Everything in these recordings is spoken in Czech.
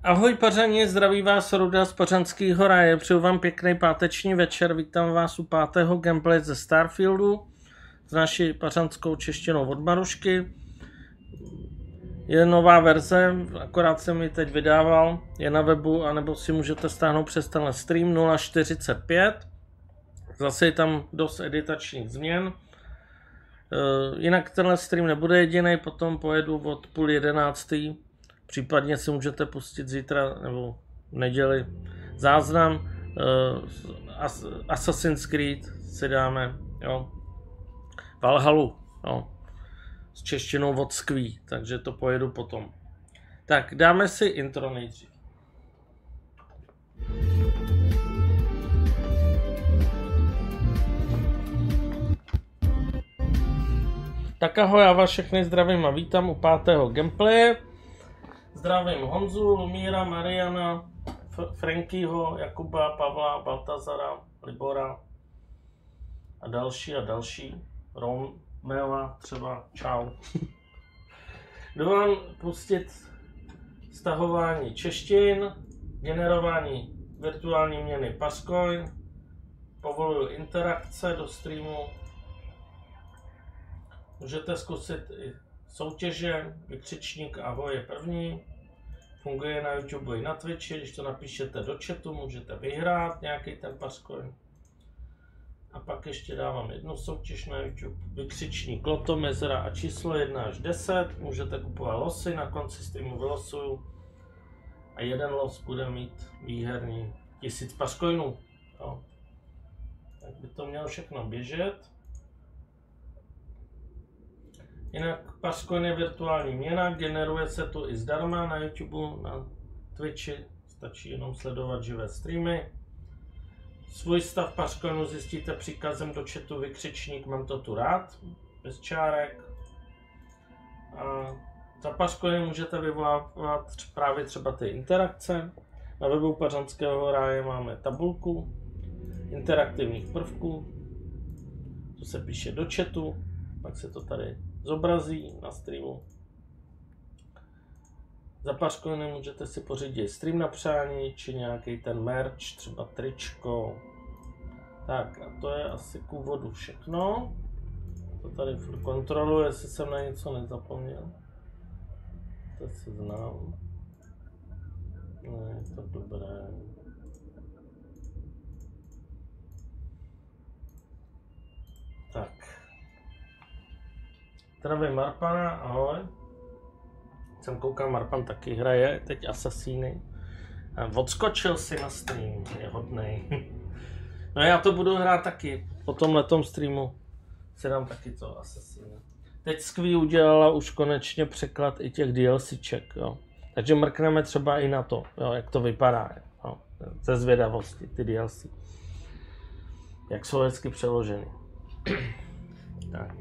Ahoj pařani, zdraví vás Ruda z Pařanského ráje, přeju vám pěkný páteční večer, vítám vás u 5. gameplay ze Starfieldu s naší pařanskou češtinou od Marušky. Je nová verze, akorát jsem ji teď vydával, je na webu, anebo si můžete stáhnout přes tenhle stream 0.45. Zase je tam dost editačních změn. Jinak tenhle stream nebude jediný, potom pojedu od 10:30. Případně si můžete pustit zítra nebo v neděli záznam. Assassin's Creed si dáme, jo. Valhallu, jo. S češtinou od Skví, takže to pojedu potom. Tak, dáme si intro nejdřív. Tak ahoj, já vás všechny zdravím a vítám u 5. gameplaye. Zdravím Honzu, Lumíra, Mariana, Frankyho, Jakuba, Pavla, Baltazara, Libora a další. Romea třeba, čau. Jdu vám pustit stahování češtin, generování virtuální měny Passcoin, povoluju interakce do streamu. Můžete zkusit i soutěže, vykřičník ahoj je první, funguje na YouTube i na Twitchi, když to napíšete do chatu, můžete vyhrát nějaký ten Passcoin. A pak ještě dávám jednu soutěž na YouTube, vykřičník loto, mezera a číslo 1 až 10, můžete kupovat losy, na konci streamu vylosuju a jeden los bude mít výherní 1000 Passcoinů. Tak by to mělo všechno běžet. Jinak Passcoin je virtuální měna, generuje se to i zdarma na YouTube, na Twitchi, stačí jenom sledovat živé streamy. Svůj stav Passcoinu zjistíte příkazem do chatu vykřičník mám to tu rád, bez čárek. A za Passcoiny můžete vyvolávat právě třeba ty interakce. Na webu Pařanského ráje máme tabulku interaktivních prvků, to se píše do chatu, pak se to tady zobrazí na streamu. Za Passcoiny můžete si pořídit stream na přání, či nějaký ten merch, třeba tričko. Tak a to je asi k úvodu všechno. To tady furt kontroluji, jestli jsem na něco nezapomněl. To se znám. Ne, je to dobré. Tak. Zdravím Marpana, ahoj. Jsem koukal, Marpan taky hraje, teď Assassiny. Odskočil si na stream, je hodnej. No já to budu hrát taky, po tomhletom streamu si dám taky to Assassiny. Teď Skví udělala už konečně překlad i těch DLCček, jo. Takže mrkneme třeba i na to, jo, jak to vypadá, jo. Ze zvědavosti, ty DLC. Jak jsou hezky přeloženy. Tak.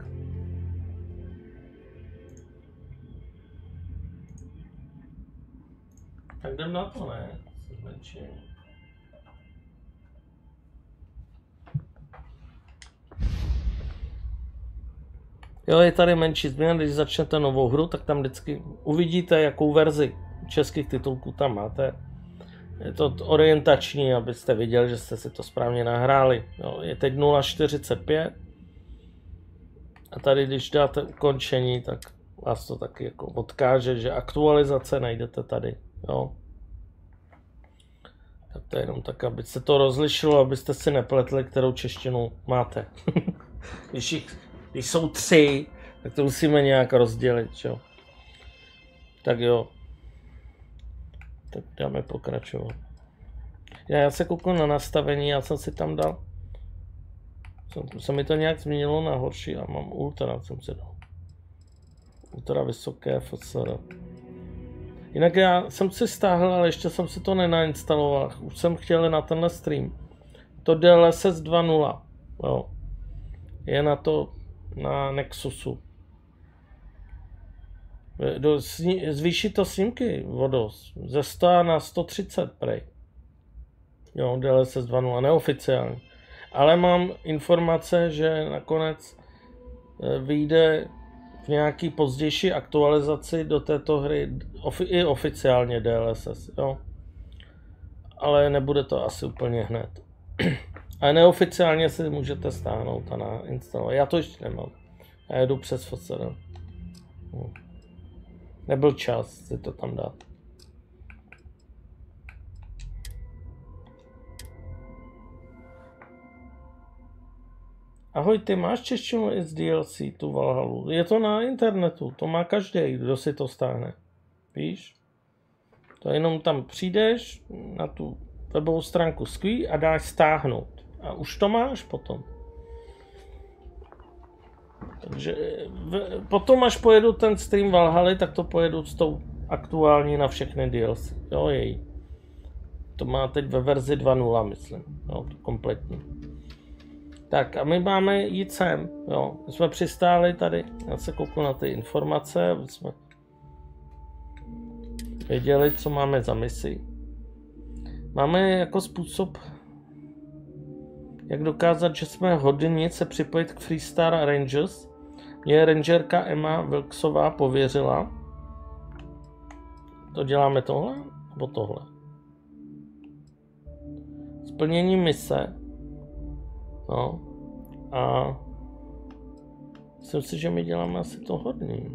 Tak jdem na to, ne? Jo, je tady menší změna, když začnete novou hru, tak tam vždycky uvidíte, jakou verzi českých titulků tam máte. Je to orientační, abyste viděli, že jste si to správně nahráli. Jo, je teď 0.45 a tady, když dáte ukončení, tak vás to taky jako odkáže, že aktualizace najdete tady. Jo. Tak to je jenom tak, aby se to rozlišilo, abyste si nepletli, kterou češtinu máte. Když jsou 3, tak to musíme nějak rozdělit, jo. Tak jo. Tak dáme pokračovat. Já se kouknu na nastavení, já jsem si tam dal. Se mi to nějak změnilo na horší a mám ultra, jsem si dal. Ultra vysoké FSR. Jinak já jsem si stáhl, ale ještě jsem si to nenainstaloval. Už jsem chtěl na tenhle stream. To DLSS 2.0. Jo. Je na to na Nexusu. Zvýší to snímky vodos. Ze 100 na 130 prej. Jo, DLSS 2.0, neoficiálně. Ale mám informace, že nakonec vyjde v nějaký pozdější aktualizaci do této hry i oficiálně DLSS, jo. Ale nebude to asi úplně hned. Ale neoficiálně si můžete stáhnout a nainstalovat. Já to ještě nemám. Já jedu přes FSR. Nebyl čas si to tam dát. Ahoj, ty máš češtinu i z DLC, tu Valhalu. Je to na internetu, to má každý, kdo si to stáhne. Víš? To jenom tam přijdeš na tu webovou stránku Squee a dáš stáhnout. A už to máš potom. Takže potom, až pojedu ten stream Valhaly, tak to pojedu s tou aktuální na všechny DLC. Jo, jej. To má teď ve verzi 2.0, myslím. Jo, to kompletní. Tak a my máme jít sem, jo. My jsme přistáli tady, já se kouknu na ty informace, aby jsme věděli, co máme za misi. Máme jako způsob, jak dokázat, že jsme hodní se připojit k Freestar Rangers. Mě rangerka Emma Wilksová pověřila. To děláme tohle, nebo tohle? Splnění mise. No. A myslím si, že my děláme asi to hodný.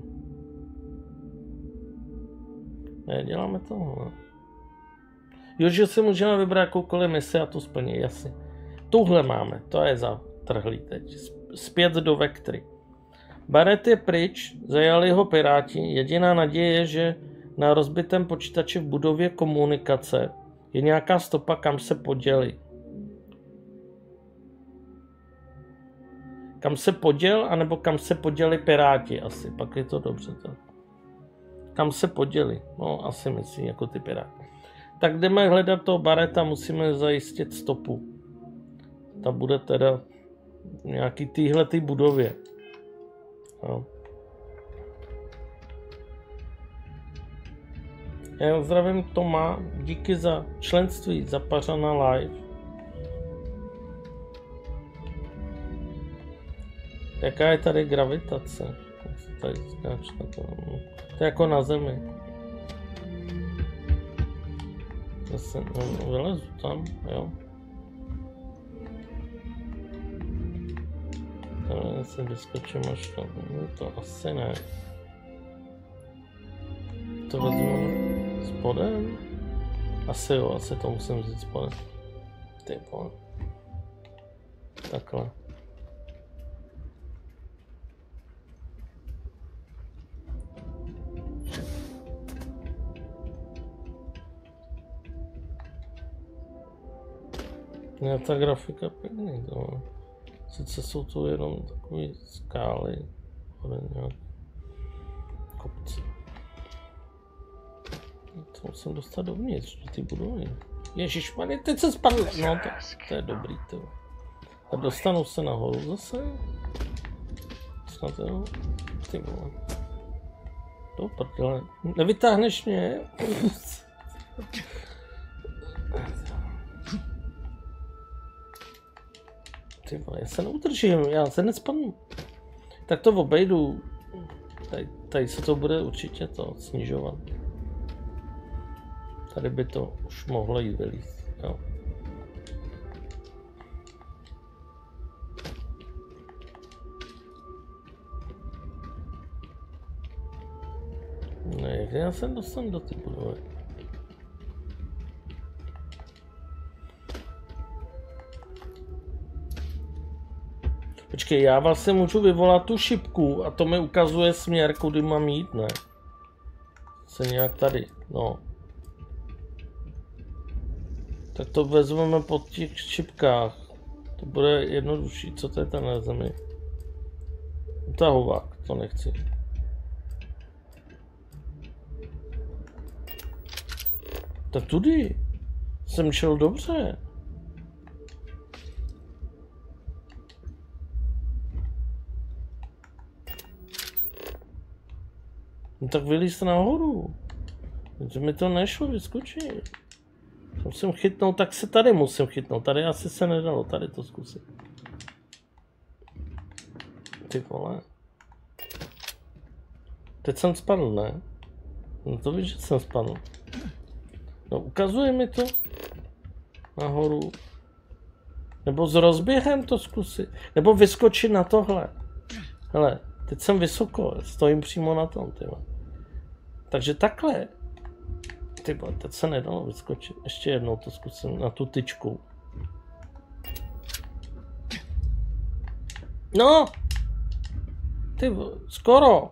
Ne, děláme tohle. Jo, že si můžeme vybrat jakoukoliv misi a to splní, jasně. Tuhle máme, to je zatrhlý teď. Zpět do Vectry. Barrett je pryč, zajali ho piráti. Jediná naděje je, že na rozbitém počítači v budově komunikace je nějaká stopa, kam se poděli. Kam se poděl, anebo kam se poděli piráti asi, pak je to dobře. Tak. Kam se poděli, no asi myslím, jako ty piráti. Tak jdeme hledat toho Barretta, musíme zajistit stopu. Ta bude teda v nějaký téhletý budově. No. Já zdravím Toma, díky za členství, za Pařana Live. Jaká je tady gravitace? Tady to je jako na Zemi. Zase vylezu tam, jo. Já se vyskočím až tam, to asi ne. To vezmu spodem? Asi jo, asi to musím vzít spodem. Ty vole. Takhle. Ne, ta grafika pěkný, to. Sice jsou to jenom takové skály, ale nějak kopce. To musím dostat dovnitř, do ty budovy. Ježišmarja, teď se spadl. No, to je dobrý, to. A dostanu se nahoru zase. Snad jo. Ty vole. Do prdele. Nevytáhneš mě? Ty vole, já se neudržím, já se nespadnu. Tak to obejdu. Tady se to bude určitě to snižovat. Tady by to už mohlo jít vylízt, jo. Ne, jak já se dostanu do té budovy? Počkej, já vlastně můžu vyvolat tu šipku a to mi ukazuje směr, kudy mám jít, ne? Se nějak tady, no. Tak to vezmeme po těch šipkách. To bude jednodušší, co to je tam na Zemi? Utahovák, to nechci. Tak tudy jsem šel dobře. No tak vylíz nahoru. Protože mi to nešlo vyskočit. Musím chytnout, tak se tady musím chytnout. Tady asi se nedalo, tady to zkusit. Ty vole. Teď jsem spadl, ne? No to víš, že jsem spadl. No ukazuje mi to nahoru. Nebo s rozběhem to zkusit. Nebo vyskočit na tohle. Hele, teď jsem vysoko, stojím přímo na tom, tyhle. Takže takhle. Tyhle, teď se nedalo vyskočit. Ještě jednou to zkusím na tu tyčku. No! Ty, skoro!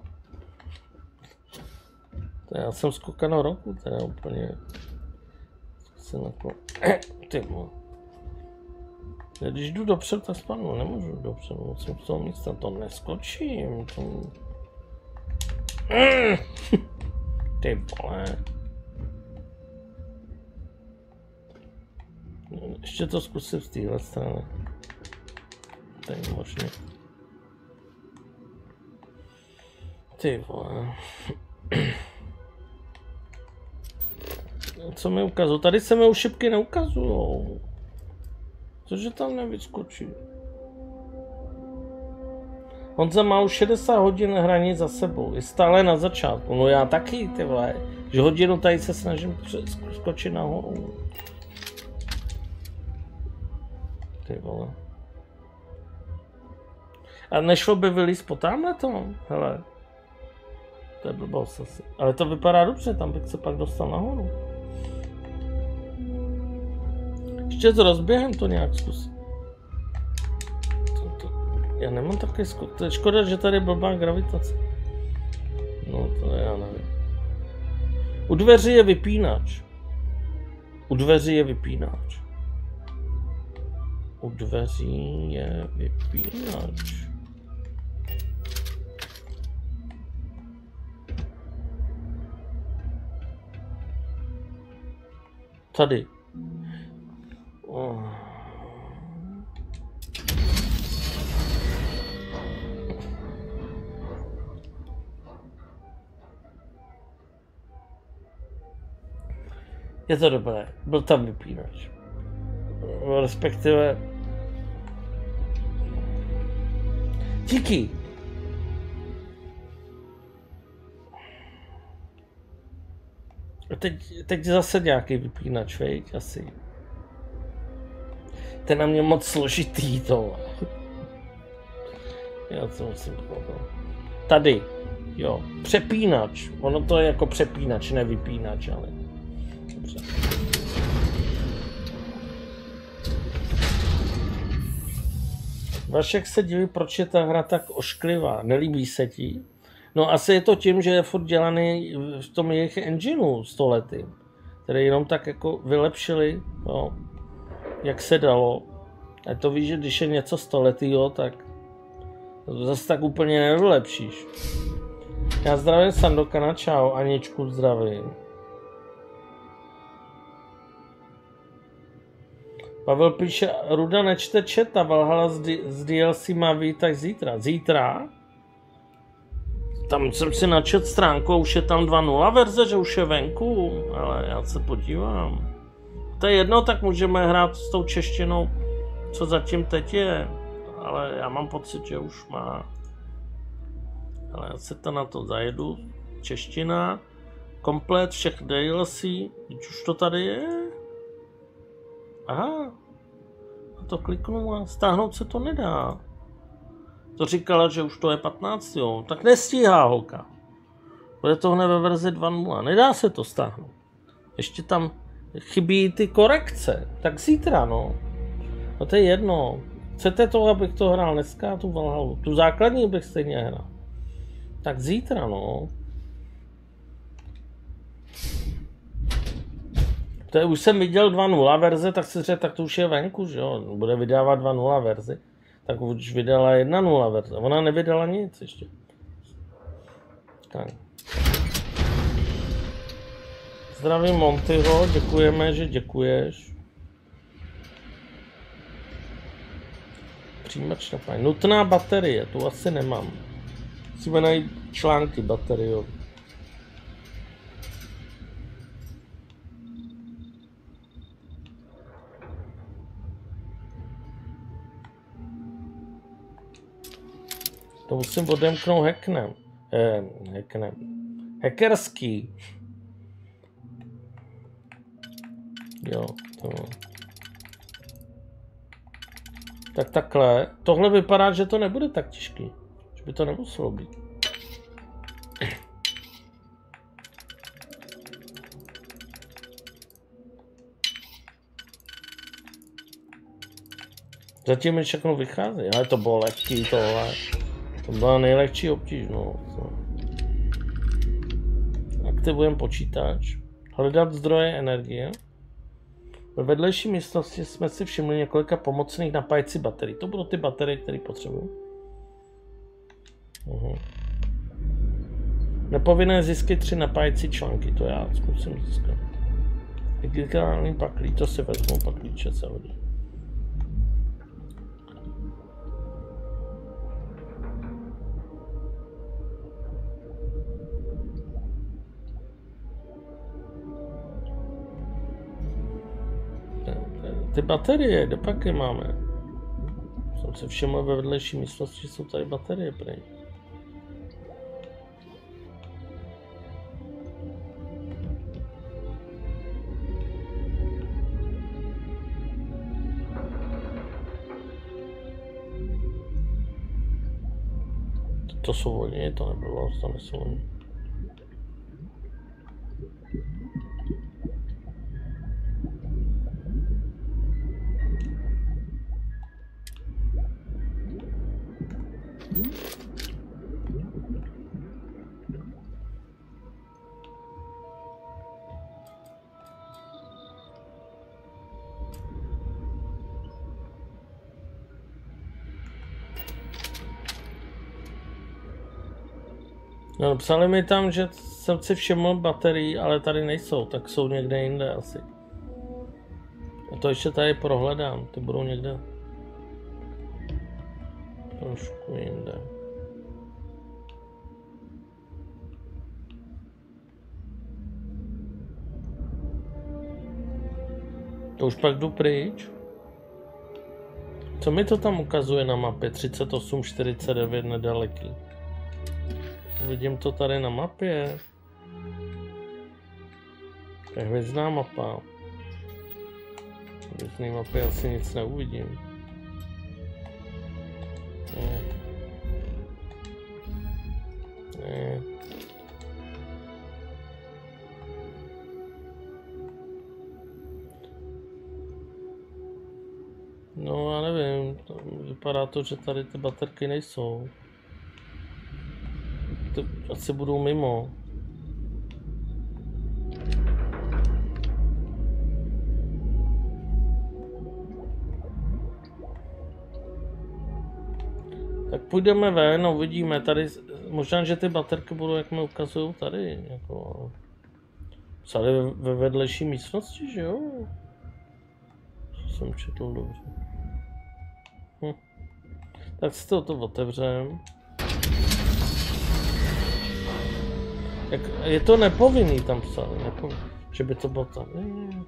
To já jsem skokanul roku, to je úplně... Zkusím jako... Ty vole. Když jdu dopředu, tak spadnu, nemůžu dopředu, musím v tom místa, to neskočím, to... Ty vole. Ještě to zkusím z téhle strany. To je možné. Ty vole. Co mi ukazují? Tady se mi už šipky neukazují. Cože tam nevyskočí? Honza má už 60 hodin hraní za sebou. Je stále na začátku. No já taky, ty vole. Že hodinu tady se snažím skočit nahoru. Ty vole. A nešlo by vylízt po tamhle tom? Hele. To je blbost asi. Ale to vypadá dobře, tam bych se pak dostal nahoru. Ještě s rozběhem to nějak zkus. Já nemám takový skok. To je škoda, že tady je blbá gravitace. No to já nevím. U dveří je vypínač. U dveří je vypínač. U dveří je vypínač. Tady. Oh. Je to dobré, byl tam vypínač. Respektive... Díky! Teď zase nějaký vypínač, veď, asi. To je na mě moc složitý to. Já to musím pochopit. Tady, jo, přepínač. Ono to je jako přepínač, ne vypínač, ale... Dobře. Vašek se diví, proč je ta hra tak ošklivá. Nelíbí se ti? No asi je to tím, že je furt dělaný v tom jejich engineu stoletým, které jenom tak jako vylepšili, jo, jak se dalo. A to víš, že když je něco stoletýho, tak to zase tak úplně nevylepšíš. Já zdravím Sandokana, čau, Aničku zdravím. Pavel píše, Ruda nečte chat a Valhalla z DLC má vyjít tak zítra. Zítra? Tam jsem si načet stránku a už je tam 2.0 verze, že už je venku, ale já se podívám. To je jedno, tak můžeme hrát s tou češtinou, co zatím teď je, ale já mám pocit, že už má. Ale já se to na to zajedu, čeština, komplet všech DLC, teď už to tady je. Aha, a to kliknu a stáhnout se to nedá. To říkala, že už to je 15, jo. Tak nestíhá holka. Bude to hned ve verzi 2.0. Nedá se to stáhnout. Ještě tam chybí ty korekce. Tak zítra, no. No to je jedno. Chcete to, abych to hrál dneska, tu Valhallu? Tu základní bych stejně hrál. Tak zítra, no. To je, už jsem viděl 2.0 verze, tak si řekl, tak to už je venku, že jo. Bude vydávat 2.0 verzi. Tak už vydala 1.0 verze. Ona nevydala nic ještě. Tak. Zdravím Montyho, děkujeme, že děkuješ. Přijímač na fajn. Nutná baterie, tu asi nemám. Musíme najít články bateriové. To musím odemknout hacknem. Hackerský. Jo, to. Tak takhle. Tohle vypadá, že to nebude tak těžký. Že by to nemuselo být. Zatím mi všechno vychází, ale to bylo lehký tohle. To byla nejlehčí obtíž, no. Aktivujeme počítač. Hledat zdroje energie. Ve vedlejší místnosti jsme si všimli několika pomocných napájecí baterií. To budou ty baterie, které potřebuji. Nepovinné získy 3 napájecí články, to já zkusím získat. Digitální paklí, to si vezmu, paklíče se hodí. Ty baterie, kde pak je máme? Jsem se všiml, ve vedlejší místnosti jsou tady baterie prej. To jsou oni, to nebylo, to nejsou oni. No, psali mi tam, že jsem si všiml baterií, ale tady nejsou, tak jsou někde jinde asi. A to ještě tady prohledám, ty budou někde trošku jinde. To už pak jdu pryč. Co mi to tam ukazuje na mapě? 3849 nedaleký. Vidím to tady na mapě. To je hvězdná mapa. V hvězdné mapě asi nic neuvidím. Ne. No já nevím, vypadá to, že tady ty baterky nejsou. Ty asi budou mimo. Tak půjdeme ven, uvidíme tady, možná, že ty baterky budou, jak mi ukazují tady, jako psali ve vedlejší místnosti, že jo? Co jsem četl dobře. Tak si to otevřem. Je to nepovinný tam psat, že by to bylo tam.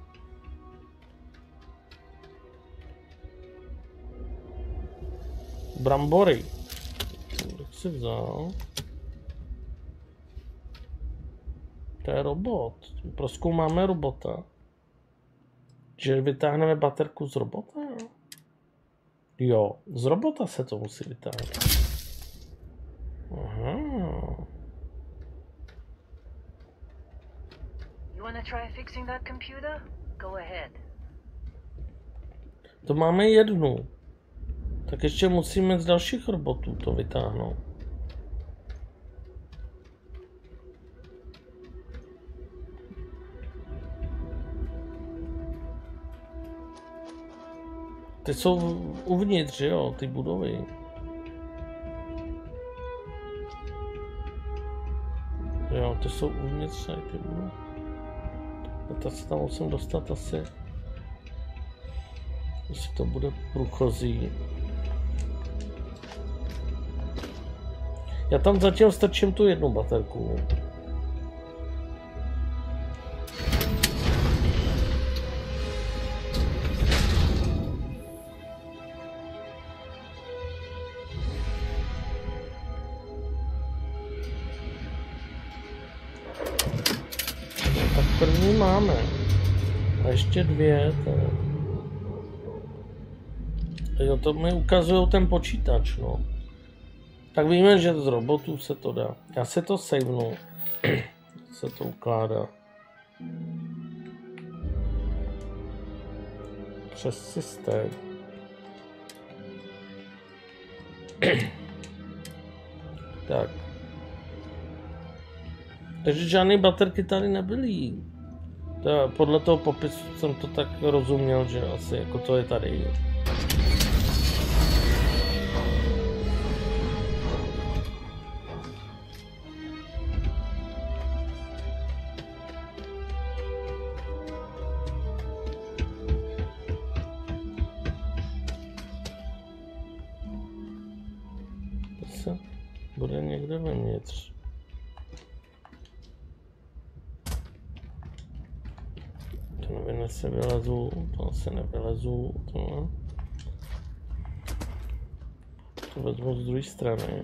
Brambory. Tak si vzal. To je robot. Prozkoumáme robota. Že vytáhneme baterku z robota? Jo, z robota se to musí vytáhnout. Aha. You wanna try fixing that computer? Go ahead. To máme jednu. Tak ještě musíme z dalších robotů to vytáhnout. Ty jsou uvnitř, jo, ty budovy. Jo, ty jsou uvnitř, ty budovy. A tak se tam musím dostat asi. Jestli to bude průchozí. Já tam zatím strčím tu jednu baterku. máme. A ještě 2. Jo, to mi ukazují ten počítač, no. Tak víme, že z robotů se to dá. Já si to savenu. Se to ukládá. Přes systém. Tak. Takže žádné baterky tady nebyly. Podle toho popisu jsem to tak rozuměl, že asi jako to je tady. Bude někde vevnitř. To nevím, jestli vylezu, to asi nevylezu, to vezmu z druhé strany.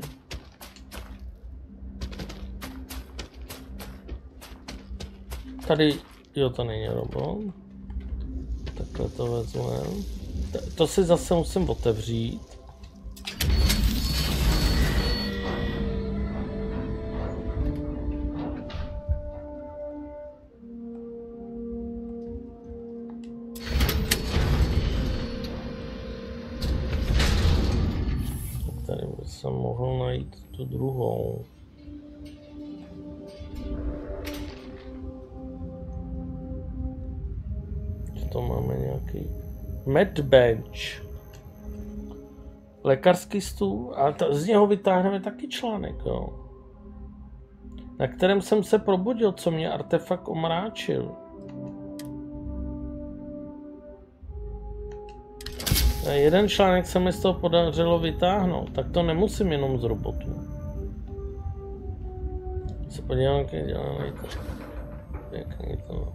Tady, jo, to není robot. Takhle to vezmeme. To si zase musím otevřít. Jsem mohl najít tu druhou. To máme nějaký medbench. Lékařský stůl, ale z něho vytáhneme taky článek, jo. Na kterém jsem se probudil, co mě artefakt omráčil. Jeden článek se mi z toho podařilo vytáhnout, tak to nemusím jenom z robotů. Se podívám, jak je dělaný to. Pěkný to.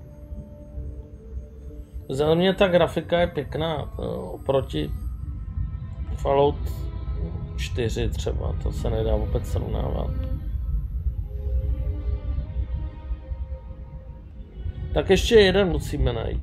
Za mě ta grafika je pěkná, oproti Fallout 4 třeba, to se nedá vůbec srovnávat. Tak ještě jeden musíme najít.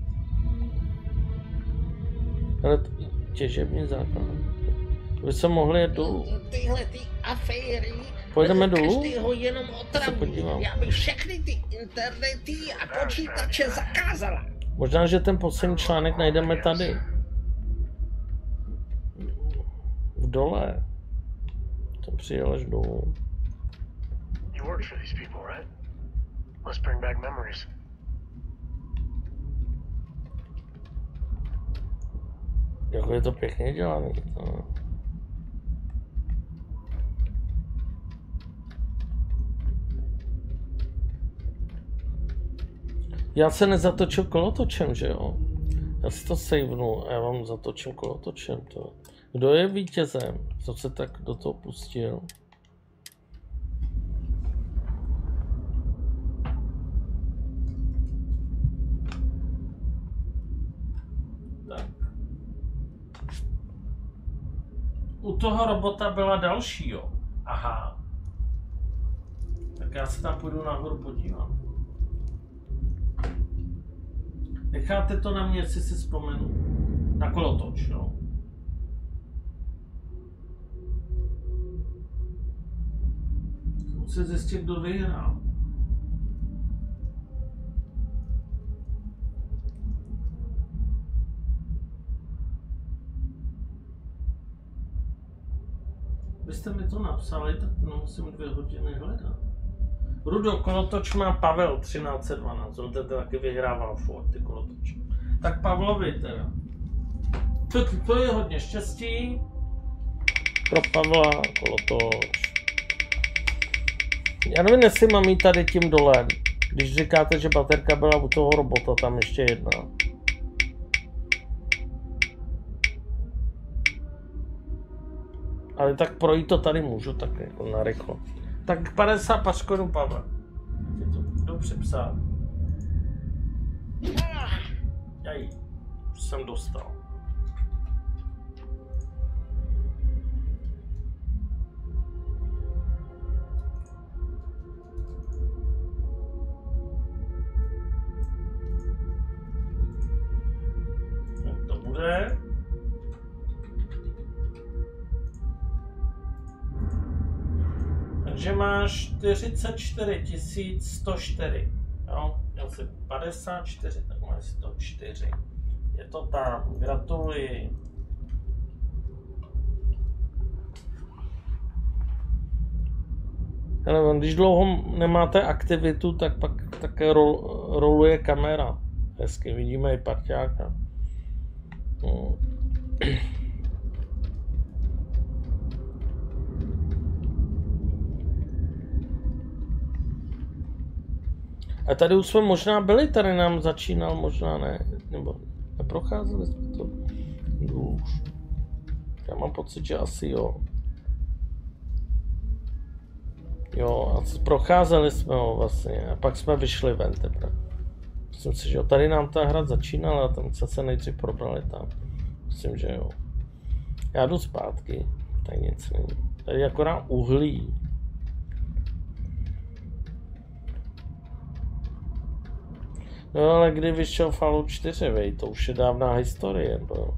Ale těžební základ. By se mohli jet dolů. Tyhle ty aféry. Pojedeme dolů? Každýho jenom otravují. Já bych všechny ty internety a počítače zakázala. Možná, že ten poslední článek najdeme tady. V dole. To přijel až dolů. You worked for these people, right? Let's bring back memories. Jako je to pěkně dělaný. To. Já se nezatočil kolotočem, že jo? Já si to savenu a já vám zatočím kolotočem. To. Kdo je vítězem? Co se tak do toho pustil? Tak. U toho robota byla další, jo? Aha. Tak já se tam půjdu nahoru podívat. Necháte to na mě, jestli si vzpomenu. Na kolotoč, jo. Musím zjistit, kdo vyhrál. Byste mi to napsali, tak to nemusím 2 hodiny hledat. Rudo, kolotoč má Pavel 1312, on teda taky vyhrával furt ty kolotoče. Tak Pavlovi teda. To je hodně štěstí. Pro Pavla kolotoč. Já nevím, jestli mám jít tady tím dole, když říkáte, že baterka byla u toho robota, tam ještě jedna. Ale tak projít to tady můžu tak jako narychlo. Tak 50 paškorů, Pavel. Jdu připsat. Jaj, už jsem dostal. Takže máš 44 104. Jo, měl jsi 54, tak máš 104. Je to tam, gratuluji. Ale když dlouho nemáte aktivitu, tak pak také roluje kamera. Hezky, vidíme i parťáka. No. A tady už jsme možná byli, tady nám začínal, možná ne, nebo neprocházeli jsme to už. Já mám pocit, že asi jo. Jo, a procházeli jsme ho vlastně a pak jsme vyšli ven teprve. Myslím si, že jo, tady nám ta hra začínala a tam se nejdřív probrali tam. Myslím, že jo. Já jdu zpátky, tady nic není. Tady akorát uhlí. No ale kdy vyšel Fallout 4, vej, to už je dávná historie, bo.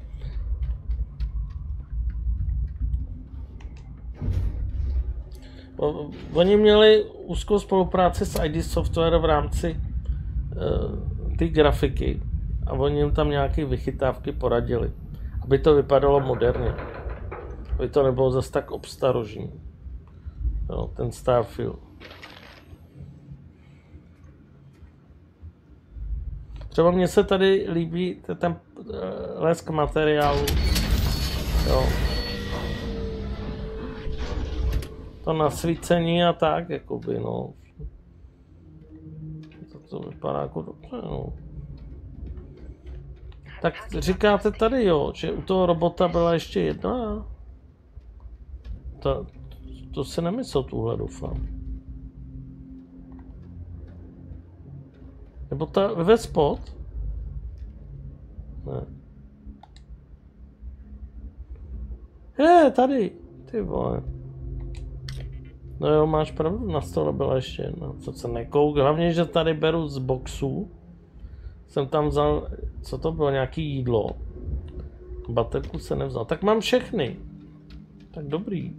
Oni měli úzkou spolupráci s ID Software v rámci ty grafiky a oni jim tam nějaké vychytávky poradili, aby to vypadalo moderně, aby to nebylo zase tak obstarožní, jo, ten Starfield. Třeba mně se tady líbí ten lesk materiálu, jo. To nasvícení a tak, jakoby, no. To vypadá jako dobře, no. Tak říkáte tady, jo, že u toho robota byla ještě jedna? To si nemyslel tuhle, doufám. Nebo ta Vespot? Ne. Tady, ty vole. No jo, máš pravdu, na stole byla ještě jedna, co se nekouk, hlavně, že tady beru z boxu. Jsem tam vzal, co to bylo, nějaký jídlo. Baterku se nevzal, tak mám všechny. Tak dobrý.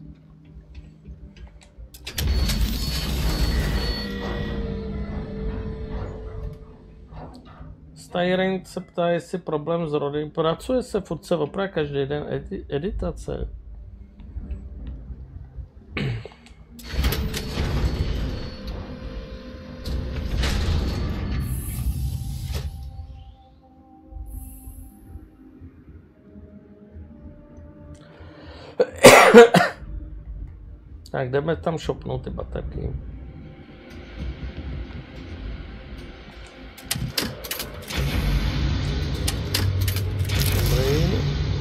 Styrant se ptá, jestli problém s rodem. Pracuje se, furt se opravdu každý den editace. Tak jdeme tam šopnout ty baterky. Dobrý.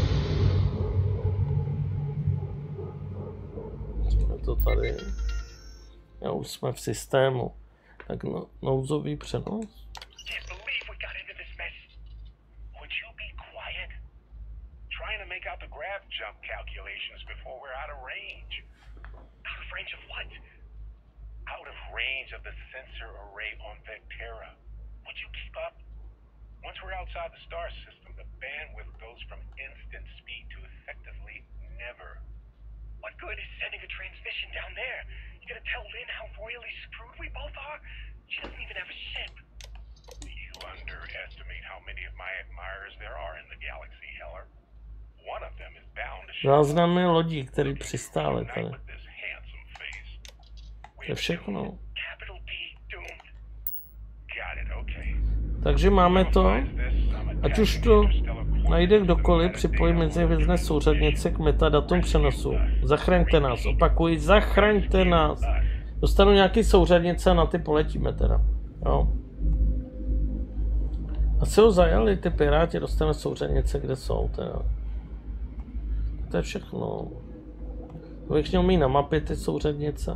Jsme to tady. Já už jsme v systému. Tak nouzový přenos. Of the sensor array on Vectera. Would you keep up? Once we're outside the star system, the bandwidth goes from instant speed to effectively never. What good is sending a transmission down there? You gonna tell Lynn how royally screwed we both are? She doesn't even have a ship. You underestimate how many of my admirers there are in the galaxy, Heller. One of them is bound to záznamy lodí, který přistály tady. To je všechno. Takže máme to, ať už to najde kdokoliv, připojit mezihvězdné souřadnice k metadatum přenosu. Zachraňte nás, opakuji, zachraňte nás. Dostanu nějaký souřadnice a na ty poletíme teda. Jo. Asi ho zajali ty piráti, dostane souřadnice, kde jsou teda. To je všechno. To bych měl mít na mapě ty souřadnice.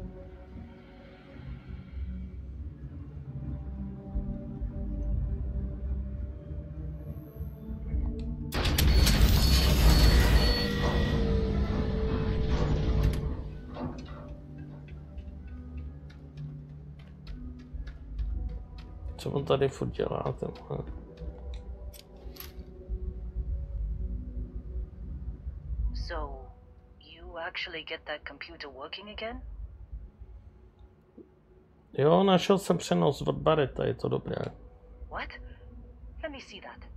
Co on tady furt dělá, tenhle? So, you actually get that computer working again? Jo, našel jsem přenos od Barretta, je to dobré. What? Let me see that.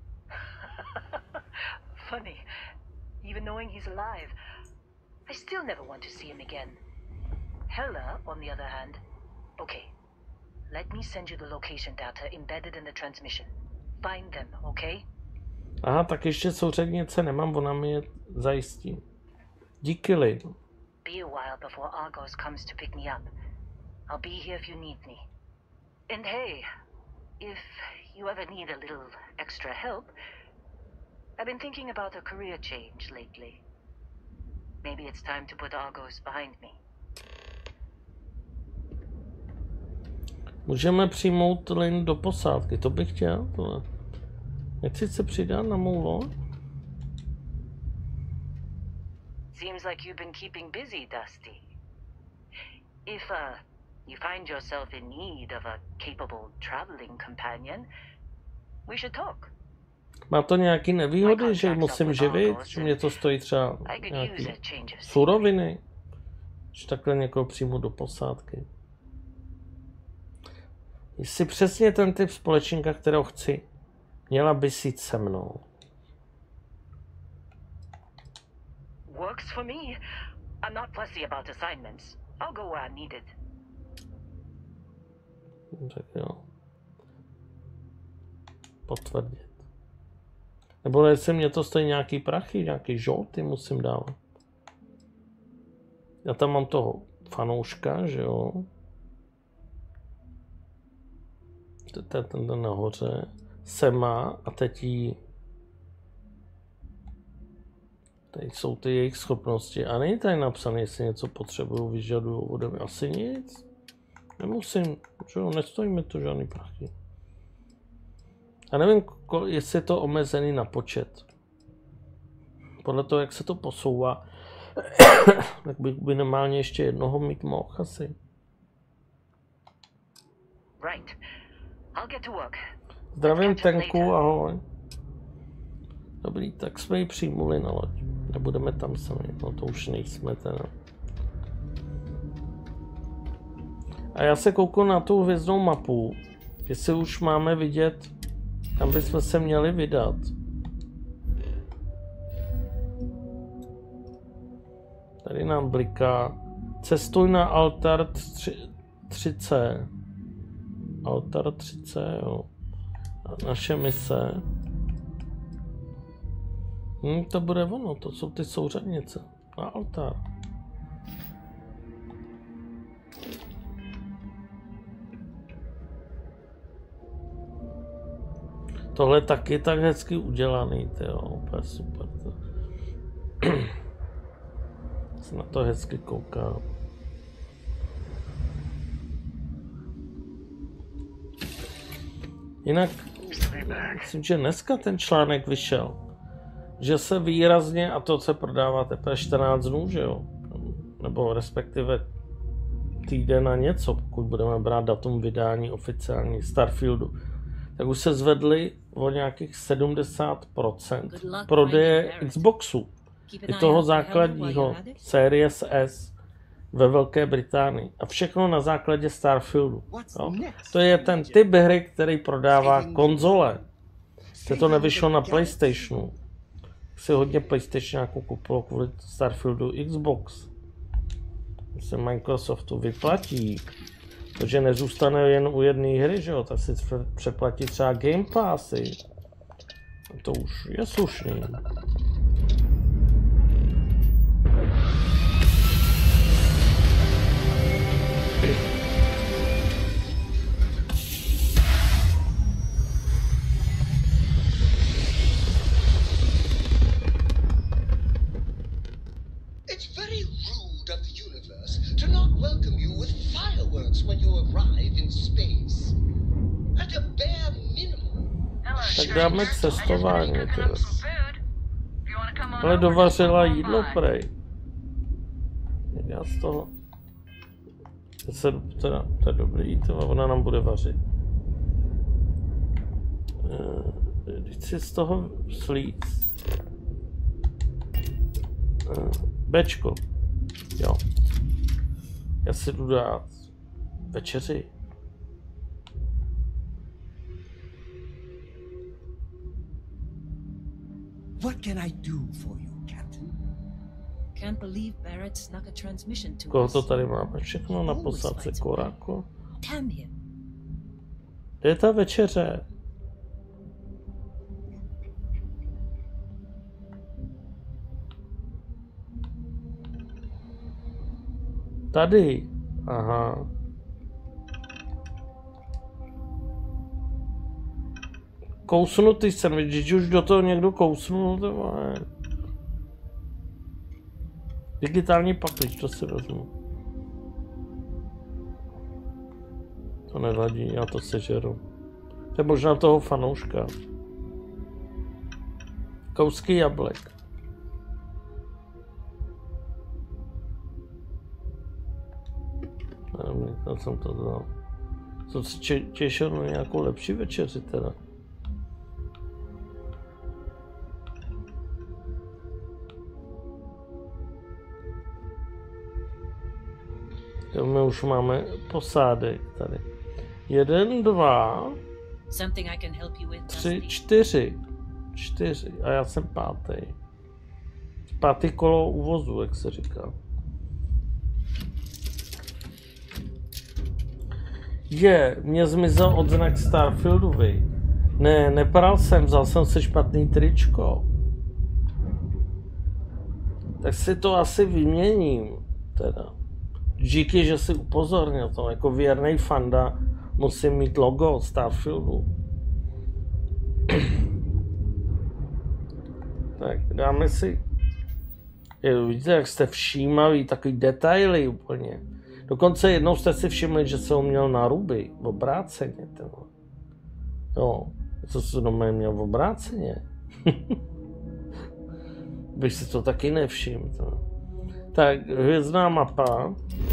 Funny. Even knowing he's alive, I still never want to see him again. Hella, on the other hand. Okay. Let me send you the location data embedded in the transmission. Find them, okay? Aha, tak ještě souřadnice nemám, ona mi je zajistí. Díky, Lynn. Be a while before Argos comes to pick me up. I'll be here if you need me. And hey, if you ever need a little extra help, I've been thinking about a career change lately. Maybe it's time to put Argos behind me. Můžeme přijmout Lynn do posádky, to bych chtěl. Tohle. Nechci se přidat na mou loď? Seems like you've been keeping busy, Dusty. If, you find yourself in need of a capable traveling companion, we should talk. Má to nějaký nevýhody, že musím živit, že mě to stojí třeba nějaký suroviny, že takhle někoho přijmu do posádky. Jsi přesně ten typ společníka, kterého chci. Měla bys jít se mnou. Works for me. I'm not fussy about assignments. I'll go where I'm needed. Tak jo. Potvrdit. Nebo jestli mě to stojí nějaký prachy, nějaký žolty musím dávat. Já tam mám toho fanouška, že jo. To je ten nahoře. Sema a teď jí... Tady jsou ty jejich schopnosti. A není tady napsané, jestli něco potřebuju, vyžaduju ode mě. Asi nic. Nemusím, že jo, nestojí mi to žádný prachy. A nevím, jestli je to omezený na počet. Podle toho, jak se to posouvá, tak bych minimálně ještě jednoho mít mohl asi. Right. I'll get to work. Zdravím, Tenku, ahoj. Dobrý, tak jsme ji přijmuli na loď. Nebudeme tam sami, no to už nejsme teda. A já se kouknu na tu hvězdnou mapu, jestli už máme vidět, kam bychom se měli vydat. Tady nám bliká. Cestuj na Altar 3C. Altar 3C, jo. A naše mise. To bude ono, to jsou ty souřadnice. Na Altar. Tohle taky tak hezky udělaný, tyjo, úplně super. Se na to hezky koukám. Jinak, myslím, že dneska ten článek vyšel, že se výrazně, a to se prodává teprve 14 dnů, že jo, nebo respektive týden a něco, pokud budeme brát datum vydání oficiální Starfieldu, tak už se zvedly o nějakých 70% prodeje Xboxu. I toho základního Series S ve Velké Británii. A všechno na základě Starfieldu. Jo? To je ten typ hry, který prodává konzole. To nevyšlo na PlayStationu. Si hodně PlayStationáků koupilo kvůli Starfieldu Xbox. Se Microsoftu vyplatí. Protože nezůstane jen u jedné hry, že jo? Tak si přeplatí třeba Game Passy. To už je slušný. It's very rude of the universe to not welcome you with fireworks when you arrive in space. At a bare minimum. Tak dáme cestování teda. Ale dovařila jídlo prej. Já z toho... To je dobrý, to ona nám bude vařit. Když si z toho slíc. Bčko. Jo. Já si jdu dát večeři. What can I do for you, Captain? Can't believe Barrett snuck a transmission to Koho us. to tady máme všechno na posádce Koráku? Damn him. Kde je ta večeře? Tady. Aha. Kousnutý sandwich, když už do toho někdo kousnul, to je... Digitální paklič, to si vezmu. To nevadí, já to sežeru. To je možná toho fanouška. Kousky jablek. Nevím, jak jsem to dal. Jsem si těšil na nějakou lepší večeři teda. My už máme posádek tady. 1, 2, 3, 4. 4. A já jsem 5. 5. kolo uvozu, jak se říká. Mě zmizel odznak Starfieldovi. Ne, nepral jsem, vzal jsem si špatný tričko. Tak si to asi vyměním, teda. Díky, že si upozornil to, jako věrnej fanda musím mít logo Starfieldu. Tak, dáme si... Vidíte, jak jste všímaví, takový detaily úplně. Dokonce jednou jste si všimli, že jsem ho měl na ruby, v obráceně. Jo, co jsem doma měl v obráceně. Bych si to taky nevšiml. Tak, hvězdná mapa.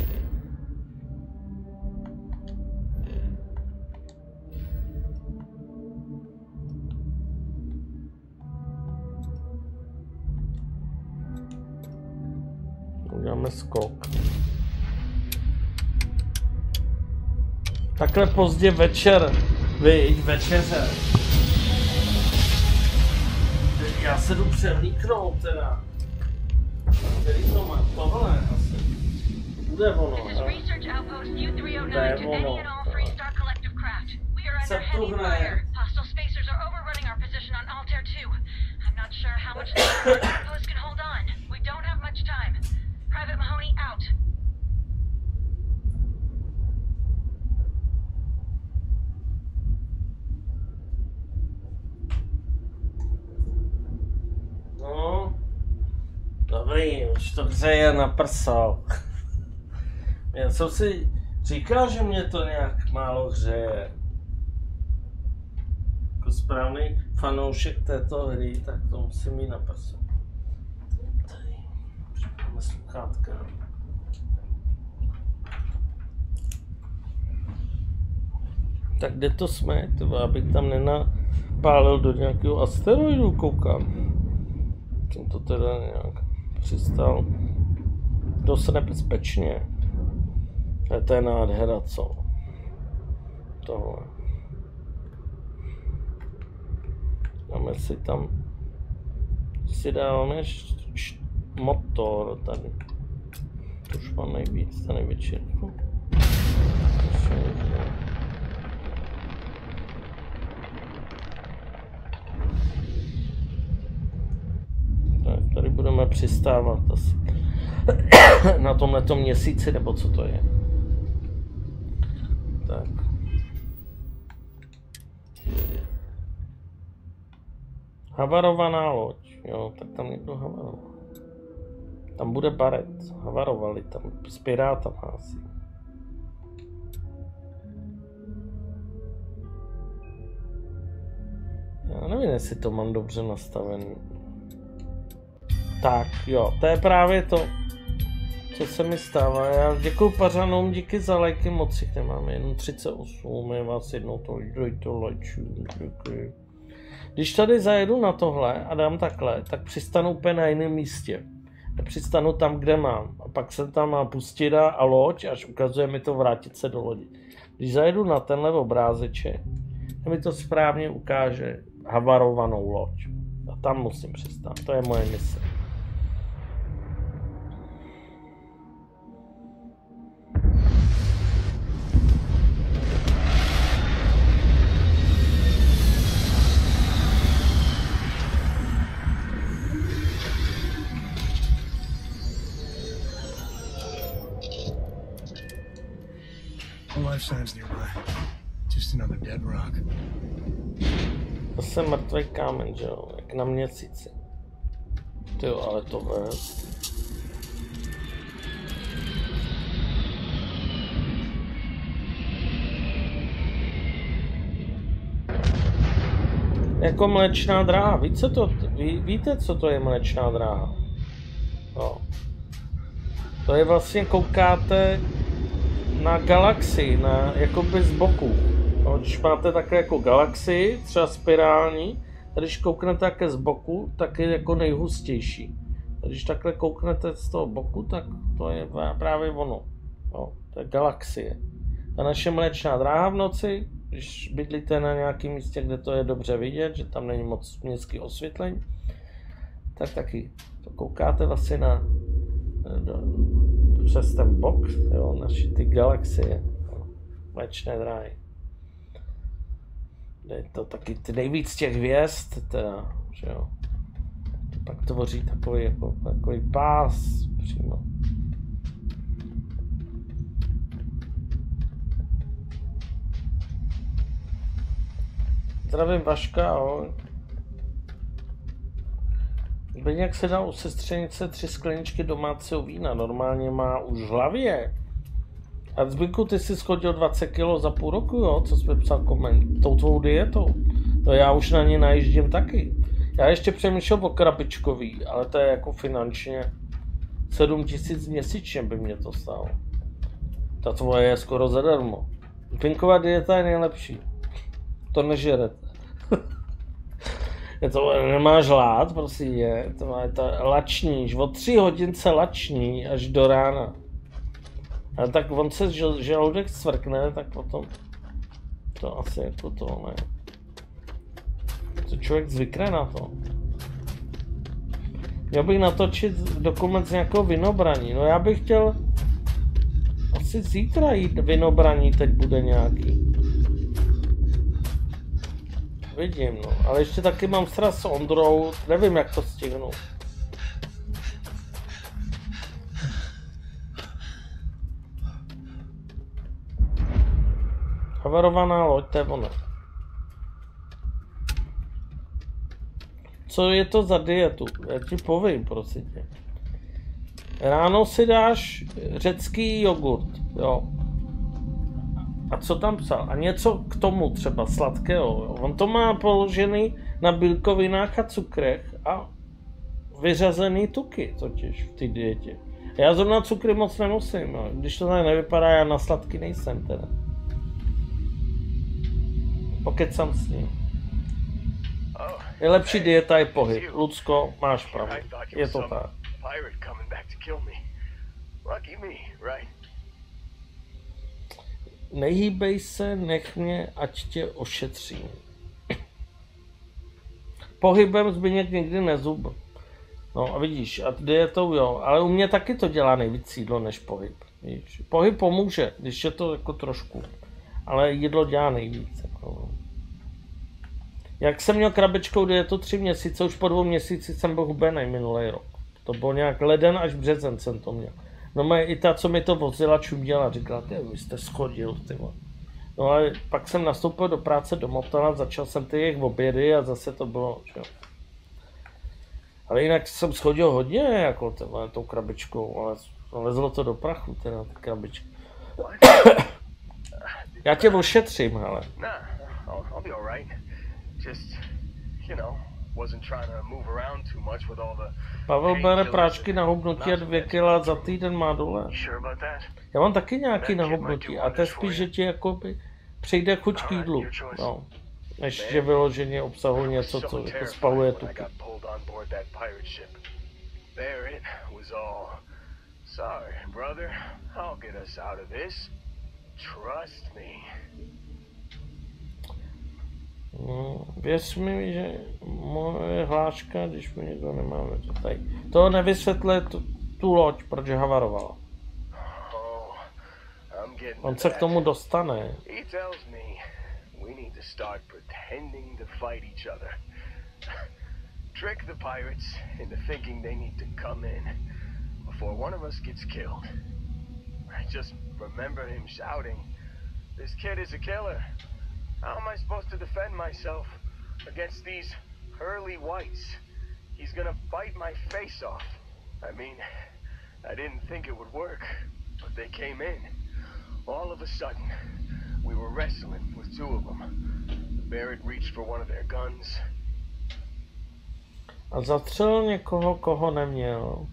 Uděláme skok. Takhle pozdě večer, večeře. Já se jdu převlíknout teda. Který to má? Tohle asi. Bude ono, jo? To je ono. Se tu hraje. No, dobrý, už to hřeje na prso. Já jsem si říkal, že mě to nějak málo hřeje. Jako správný fanoušek této hry, tak to musím mít na prso. Tady, připravíme sluchátka. Tak kde to jsme, abych tam nenapálil do nějakého asteroidu, koukám. Jsem to teda nějak přistal dost nebezpečně. To je nádhera, co? Tohle. Dáme si tam, si dáváme motor tady. To už mám nejvíc, ta největší. Tady budeme přistávat asi na tomhletom měsíci, nebo co to je. Tak. Havarovaná loď, jo, tak tam někdo havaroval. Tam bude Barrett, havarovali tam, s pirátama asi. Já nevím, jestli to mám dobře nastavený. Tak jo, to je právě to, co se mi stává. Já děkuju pařanům, díky za lajky, moc jich nemáme, jenom 38, je vás jednou to lajčů, děkuji. Když tady zajedu na tohle a dám takhle, tak přistanu úplně na jiném místě. Přistanu tam, kde mám. A pak jsem tam má pustina a loď, až ukazuje mi to vrátit se do lodi. Když zajedu na tenhle obrázeček, mi to správně ukáže havarovanou loď. A tam musím přistat. To je moje mise. No life signs nearby. Just another dead rock. Zase mrtvý kámen, že jo? Jak na měsíci. Tyjo, ale to vůbec. Jako mléčná dráha. Víte, co to je mléčná dráha? No. To je vlastně, koukáte na galaxii, jakoby z boku. No, když máte takhle jako galaxii, třeba spirální, a když kouknete také z boku, tak je jako nejhustější. A když takhle kouknete z toho boku, tak to je právě ono. No, to je galaxie. Ta naše mléčná dráha v noci, když bydlíte na nějakém místě, kde to je dobře vidět, že tam není moc městský osvětlení, tak taky to koukáte vlastně přes ten bok, jo, naši ty galaxie, mléčné dráhy. Je to taky ty nejvíc těch hvězd, teda, že jo. To pak tvoří takový pás přímo. Zdravím Vaška, ahoj. Zbyněk se dal u sestřenice 3 skleničky domácího vína, normálně má už v hlavě. A Zbyňku, ty jsi schodil 20 kg za půl roku, jo, co jsi psal koment, tou tvou dietou. No já už na ní najíždím taky. Já ještě přemýšlel o krabičkový, ale to je jako finančně 7 000 měsíčně by mě to stálo. Ta tvoje je skoro zadarmo. Zbyňková dieta je nejlepší. To nežerete. To nemáš hlad, prosím je. To lačníš, od 3 hodin se lační až do rána. Ale tak on se žaludek cvrkne, tak potom to asi jako to ne. To člověk zvykne na to. Měl bych natočit dokument z nějakého vinobraní. No já bych chtěl asi zítra jít vinobraní, teď bude nějaký. Vidím, no. Ale ještě taky mám strach s Ondrou, nevím, jak to stihnu. Havarovaná loď, to je ono. Co je to za dietu? Já ti povím, prosím tě. Ráno si dáš řecký jogurt, jo. A co tam psal? A něco k tomu třeba sladkého, jo. On to má položený na bílkovinách a cukrech a vyřazený tuky totiž v té dietě. Já zrovna cukry moc nenosím, jo. Když to tak nevypadá, já na sladký nejsem teda. Pokecám s ním. Nejlepší dieta je pohyb. Lucko, máš pravdu. Je to tak. Nehýbej se, nech mě, ať tě ošetřím. Pohybem Zbyněk nikdy nezub. No a vidíš, a dietou jo, ale u mě taky to dělá nejvíc jídlo než pohyb. Víš? Pohyb pomůže, když je to jako trošku, ale jídlo dělá nejvíc. Jako. Jak jsem měl krabičkou dietu 3 měsíce, už po 2 měsících jsem byl hubenej minulý rok. To bylo nějak leden až březen jsem to měl. No moje i ta, co mi to vozila, čuměla, říkala, vy jste schodil, ty vole. No ale pak jsem nastoupil do práce do Motela, začal jsem ty jejich obědy a zase to bylo, že jo. Ale jinak jsem schodil hodně, jako tyhle, tou krabičkou, ale lezlo to do prachu, teda ty krabičky. Já tě ošetřím, hele. Pavel bere práčky na hubnutí a 2 kg za týden má dole. Já mám taky nějaký na hubnutí a to je spíš, že ti jakoby přijde chuť k jídlu, no. Než že vyloženě obsahuje něco, co jako spaluje tuky. Barrett was all, "Sorry, brother, I'll get us out of this. Trust me." Věř mi, že moje hláška, když mi někdo nemá tady. To nevysvětluje tu loď, proč havarovala. On se k tomu dostane. He tells me we need to start pretending to fight each other. Trick the pirates into thinking they need to come in before one of us gets killed. I just remember him shouting, "This kid is a killer. How am I supposed to defend myself against these Hurley Whites? He's gonna bite my face off." I mean, I didn't think it would work, but they came in. All of a sudden, we were wrestling with two of them. Barrett reached for one of their guns. A zatřelil někoho, koho neměl.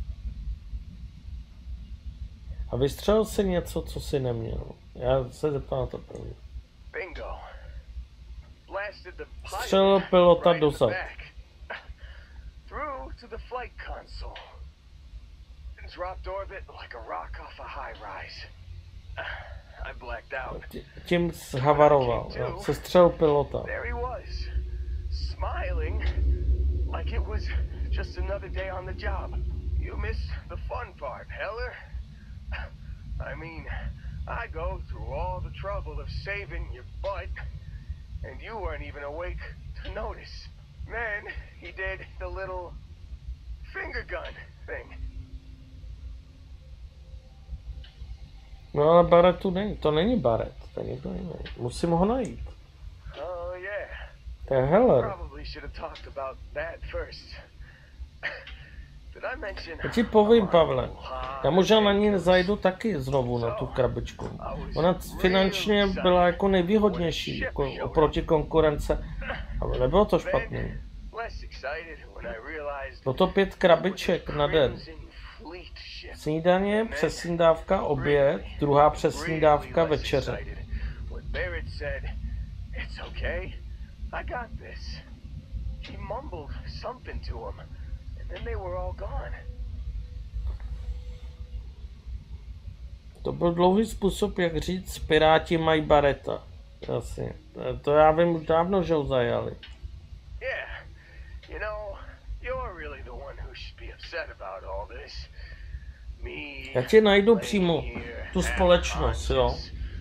A vystřelil si něco, co si neměl. Já se zeptám na to první. Bingo. Blasted the Střelil pilota dozad. Through to the flight console. Dropped orbit like a rock off a high rise. I blacked out. Tím zhavaroval. Sestřelil pilota. There he was, smiling like it was just another day on the job. You missed the fun part, Heller. I mean, I go through all the trouble of saving your butt, and you weren't even awake to notice. Then he did the little finger gun thing. No ale Barrett tu není, to není Barrett, to je někdo jiný. Musím ho najít. Oh yeah. To je Heller. Probably should have talked about that first. Did I mention? Já ti povím, Pavle, já možná na ní zajdu taky znovu na tu krabičku. Ona finančně byla jako nejvýhodnější jako oproti konkurence, ale nebylo to špatné. Bylo to 5 krabiček na den. Snídaně, přesnídávka, oběd, druhá přesnídávka, večeře. To byl dlouhý způsob, jak říct, piráti mají Barretta. Asi. To já vím už dávno, že ho zajali. Já ti najdu přímo tu společnost, jo.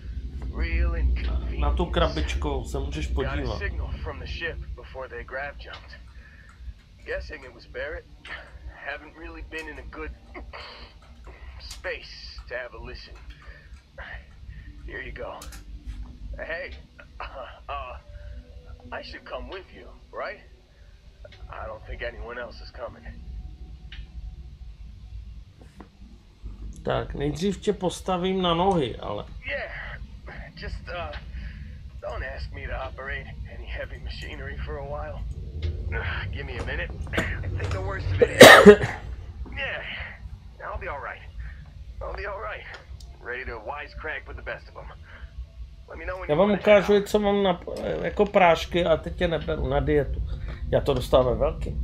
Na tu krabičku se můžeš podívat. Guessing it was Barrett. Haven't really been in a good space to have a listen. Here you go. Hey, I should come with you, right? I don't think anyone else is coming. Tak, nejdřív tě postavím na nohy, ale... Yeah, just, don't ask me to operate any heavy machinery for a while. Give me a minute. I think the worst of it is... Yeah, I'll be all right. I'll be all right. Ready to wisecrack with the best of them. Let me know when já vám ukážu, co mám na, jako prášky a teď tě neberu na dietu. Já to dostávám velký.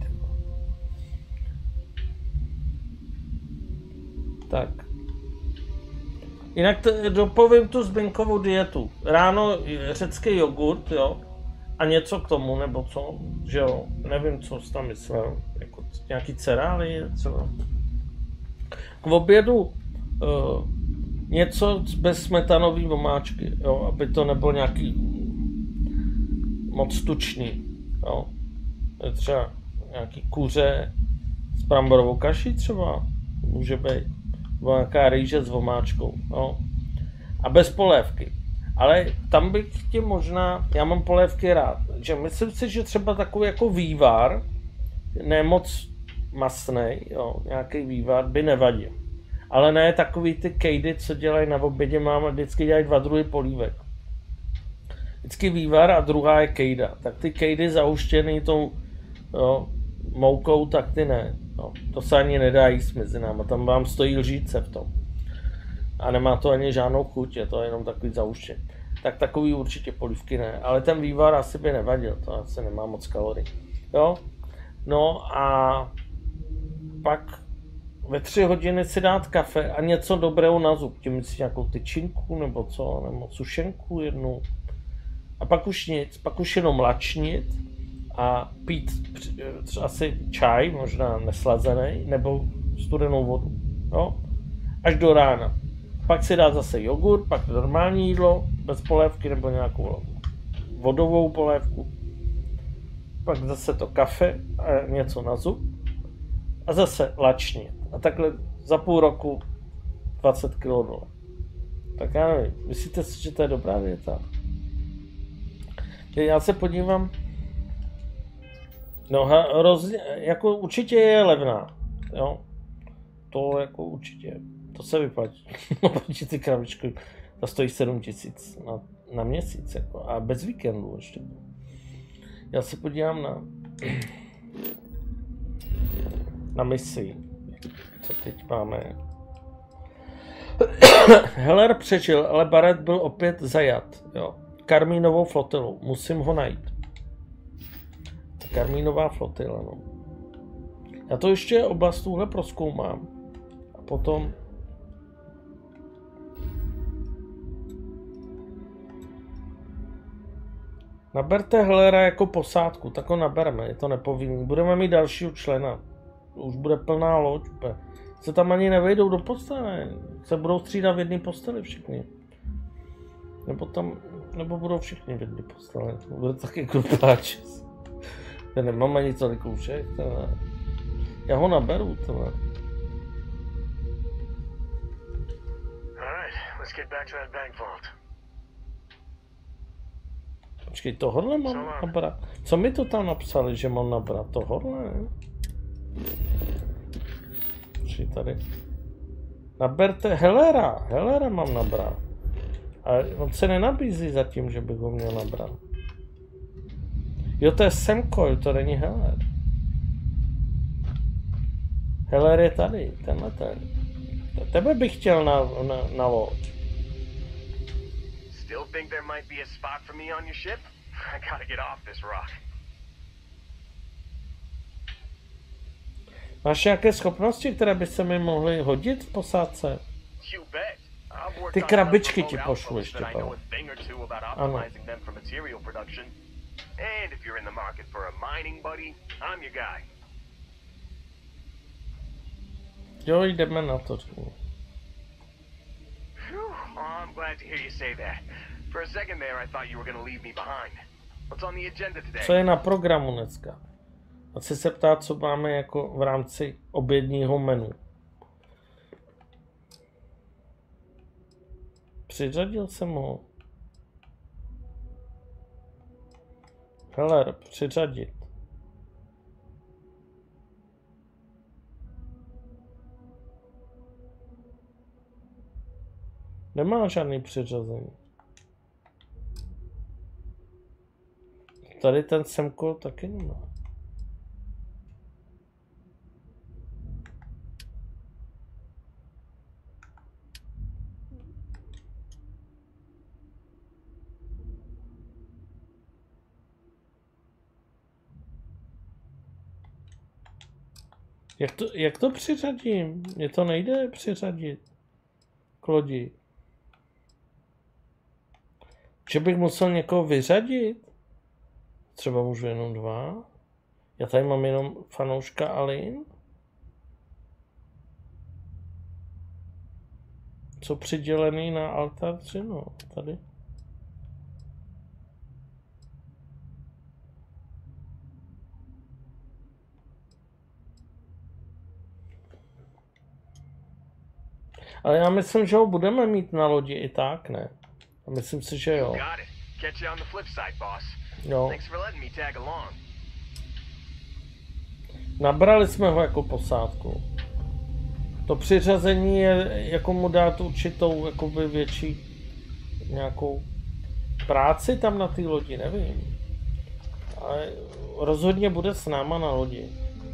Tak. Jinak dopovím tu Zbyňkovou dietu. Ráno řecký jogurt, jo. A něco k tomu, nebo co, že jo, nevím, co jsi tam myslel, jako nějaký cereály, co. K obědu něco bez smetanový omáčky, jo, aby to nebylo nějaký moc tučný, jo. Třeba nějaký kuře s bramborovou kaší třeba, může být, nebo nějaká rýže s omáčkou, jo. A bez polévky. Ale tam bych ti možná, já mám polévky rád, že myslím si, že třeba takový jako vývar, ne moc masnej, jo, nějaký vývar by nevadil. Ale ne takový ty kejdy, co dělají na obědě, máme vždycky dělají 2 druhy polívek. Vždycky vývar a druhá je kejda. Tak ty kejdy zahuštěný tou jo, moukou, tak ty ne. No, to se ani nedá jíst mezi náma, tam vám stojí lžíce v tom. A nemá to ani žádnou chuť, je to jenom takový zahuštěn. Tak takový určitě polívky ne, ale ten vývar asi by nevadil, to asi nemá moc kalorií. Jo? No a pak ve 3 hodiny si dát kafe a něco dobrého na zub. Tím si nějakou tyčinku nebo co, nebo sušenku jednu. A pak už nic, pak už jenom lačnit a pít asi čaj, možná neslazený, nebo studenou vodu. Jo? Až do rána. Pak si dát zase jogurt, pak normální jídlo, bez polévky nebo nějakou vodovou polévku. Pak zase to kafe a něco na zub. A zase lačnit. A takhle za půl roku 20 kg dole. Tak já nevím, myslíte si, že to je dobrá dieta? Já se podívám. No, jako určitě je levná. Jo? To jako určitě. To se vyplatí. Oproti ty krabičky. To stojí 7 000 na měsíc. Jako, a bez víkendu ještě. Já se podívám na misi. Co teď máme? Heller přežil, ale Barrett byl opět zajat. Jo. Karmínovou flotilou. Musím ho najít. Karmínová flotila, no. Já to ještě oblast tuhle prozkoumám. A potom... Naberte Hellera jako posádku, tak ho nabereme, je to nepovinný. Budeme mít dalšího člena. Už bude plná loď. Se tam ani nevejdou do postele. Se budou střídat v jedné posteli všichni. Nebo budou všichni v jedné posteli. Bude taky grupáč. Já nemám ani tolik koušek. Já ho naberu. Počkej, tohle mám nabrat. Co mi to tam napsali, že mám nabrat? Tohle? Počkej tady. Naberte Hellera. Hellera mám nabrat. A on se nenabízí zatím, že bych ho měl nabrat. Jo, to je Semcoil, to není Heller. Heller je tady, tenhle ten. Tebe bych chtěl na loď. Still think there might be a spot for me on your ship? I gotta get off this rock. Máš nějaké schopnosti, které by se mi mohly hodit v posádce? Ty krabičky ti pošlu ještě, Pavel. Ano. And if you're in the market for a mining buddy, I'm your guy. Jo, jdeme na to. I'm glad to hear you say that. For a second there, I thought you were going to leave me behind. What's on the agenda today? Co je na programu dneska? A chci se ptát, co máme jako v rámci obědního menu. Přiřadil jsem ho. Heller, přiřadit. Nemá žádný přiřazení. Tady ten Semco taky nemá. Jak to přiřadím? Mně to nejde přiřadit k lodi. Že bych musel někoho vyřadit? Třeba můžu jenom 2. Já tady mám jenom fanouška Alin. Co přidělený na Altar 3, no, tady. Ale já myslím, že ho budeme mít na lodi i tak, ne? A myslím si, že jo. Jo. Nabrali jsme ho jako posádku. To přiřazení je jako mu dát určitou jakoby větší nějakou práci tam na té lodi, nevím. Ale rozhodně bude s náma na lodi.